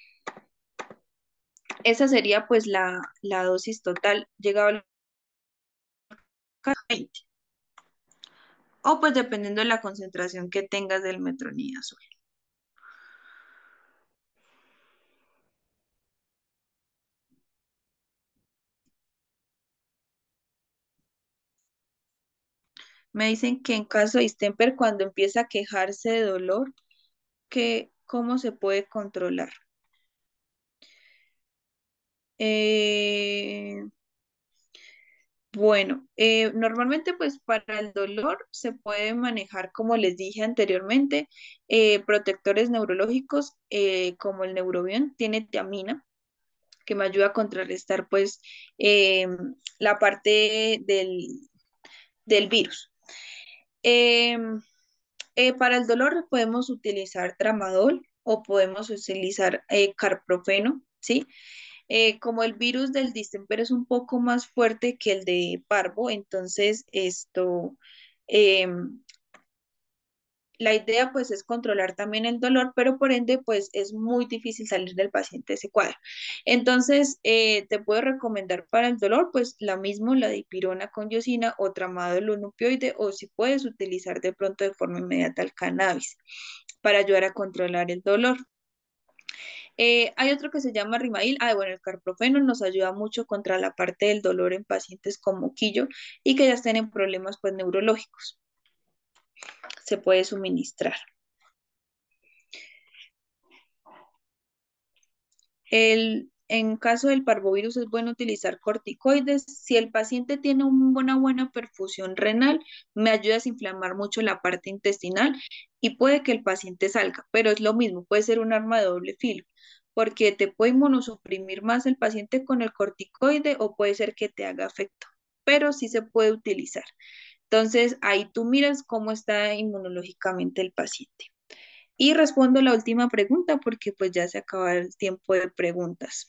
Esa sería pues la, la dosis total, llegaba a veinte. O pues dependiendo de la concentración que tengas del metronidazol. Me dicen que en caso de distemper, cuando empieza a quejarse de dolor, que cómo se puede controlar. Eh, bueno, eh, normalmente pues para el dolor se puede manejar, como les dije anteriormente, eh, protectores neurológicos eh, como el Neurobion, tiene tiamina, que me ayuda a contrarrestar pues eh, la parte del, del virus. Em, eh, para el dolor podemos utilizar tramadol o podemos utilizar eh, carprofeno, ¿sí? Eh, como el virus del distemper es un poco más fuerte que el de parvo, entonces esto, em, la idea pues es controlar también el dolor, pero por ende pues es muy difícil salir del paciente de ese cuadro. Entonces eh, te puedo recomendar para el dolor pues la misma, la dipirona con yosina o tramadol un opioide, o si puedes utilizar de pronto de forma inmediata el cannabis para ayudar a controlar el dolor. Eh, hay otro que se llama Rimail. Ah, bueno, el carprofeno nos ayuda mucho contra la parte del dolor en pacientes con moquillo y que ya tienen problemas pues neurológicos. Se puede suministrar. El, en caso del parvovirus es bueno utilizar corticoides. Si el paciente tiene una buena perfusión renal, me ayuda a desinflamar mucho la parte intestinal y puede que el paciente salga, pero es lo mismo, puede ser un arma de doble filo, porque te puede inmunosuprimir más el paciente con el corticoide o puede ser que te haga efecto, pero sí se puede utilizar. Entonces, ahí tú miras cómo está inmunológicamente el paciente. Y respondo la última pregunta porque pues ya se acaba el tiempo de preguntas.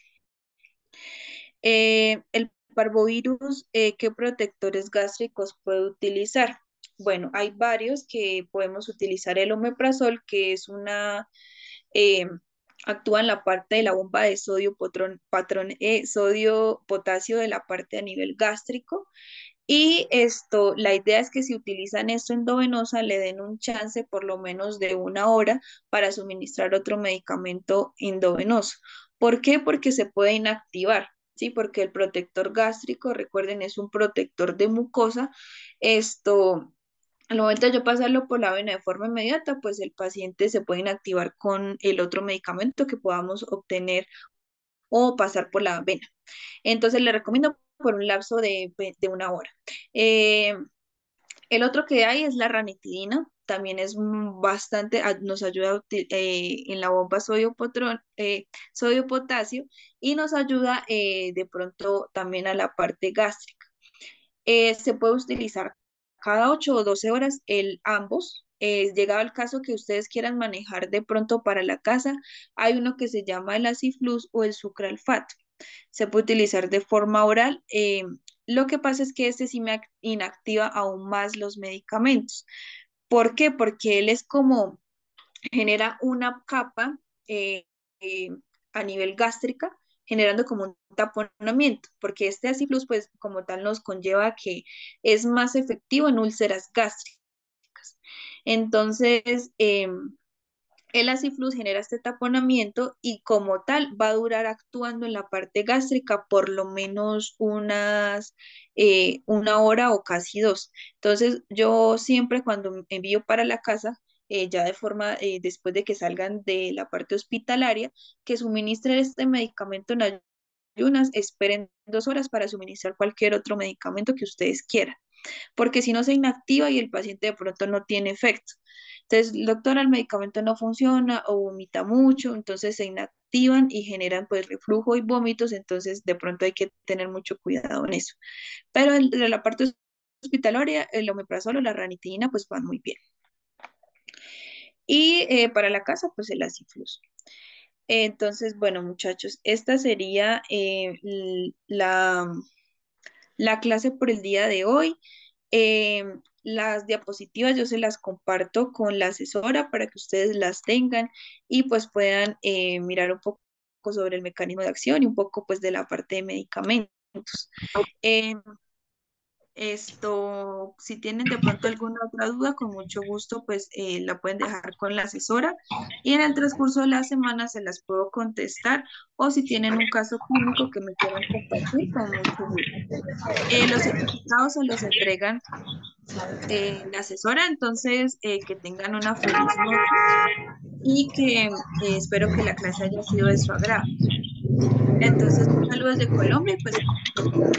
Eh, el parvovirus, eh, ¿qué protectores gástricos puede utilizar? Bueno, hay varios que podemos utilizar. El omeprazol, que es una, eh, actúa en la parte de la bomba de sodio, patrón, patrón, eh, sodio, potasio de la parte a nivel gástrico. Y esto, la idea es que si utilizan esto endovenosa, le den un chance por lo menos de una hora para suministrar otro medicamento endovenoso. ¿Por qué? Porque se puede inactivar, ¿sí? Porque el protector gástrico, recuerden, es un protector de mucosa. Esto, al momento de yo pasarlo por la vena de forma inmediata, pues el paciente se puede inactivar con el otro medicamento que podamos obtener o pasar por la vena. Entonces le recomiendo por un lapso de, de una hora. Eh, el otro que hay es la ranitidina, también es bastante, nos ayuda eh, en la bomba sodio-potasio eh, sodio y nos ayuda eh, de pronto también a la parte gástrica. Eh, se puede utilizar cada ocho o doce horas el ambos. Eh, llegado el caso que ustedes quieran manejar de pronto para la casa, hay uno que se llama el aciflus o el sucralfato. Se puede utilizar de forma oral. Eh, lo que pasa es que este sí me inactiva aún más los medicamentos. ¿Por qué? Porque él es como, genera una capa eh, eh, a nivel gástrica, generando como un taponamiento, porque este aciflus, pues como tal, nos conlleva que es más efectivo en úlceras gástricas. Entonces, eh, el aciflus genera este taponamiento y como tal va a durar actuando en la parte gástrica por lo menos unas eh, una hora o casi dos. Entonces yo siempre cuando envío para la casa, eh, ya de forma, eh, después de que salgan de la parte hospitalaria, que suministren este medicamento en ayunas, esperen dos horas para suministrar cualquier otro medicamento que ustedes quieran, porque si no se inactiva y el paciente de pronto no tiene efecto. Entonces, doctora, el medicamento no funciona o vomita mucho, entonces se inactivan y generan pues reflujo y vómitos, entonces de pronto hay que tener mucho cuidado en eso. Pero el, de la parte hospitalaria, el omeprazol o la ranitidina pues van muy bien. Y eh, para la casa, pues el aciflus. Entonces, bueno, muchachos, esta sería eh, l- la, la clase por el día de hoy. Em, las diapositivas yo se las comparto con la asesora para que ustedes las tengan y pues puedan eh, mirar un poco sobre el mecanismo de acción y un poco pues de la parte de medicamentos. Em, Esto, si tienen de pronto alguna otra duda, con mucho gusto, pues eh, la pueden dejar con la asesora y en el transcurso de la semana se las puedo contestar o si tienen un caso clínico que me quieran compartir, con mucho gusto. Eh, los certificados se los entregan eh, la asesora, entonces eh, que tengan una feliz noche y que eh, espero que la clase haya sido de su agrado. Entonces, un saludo desde Colombia y pues que tengan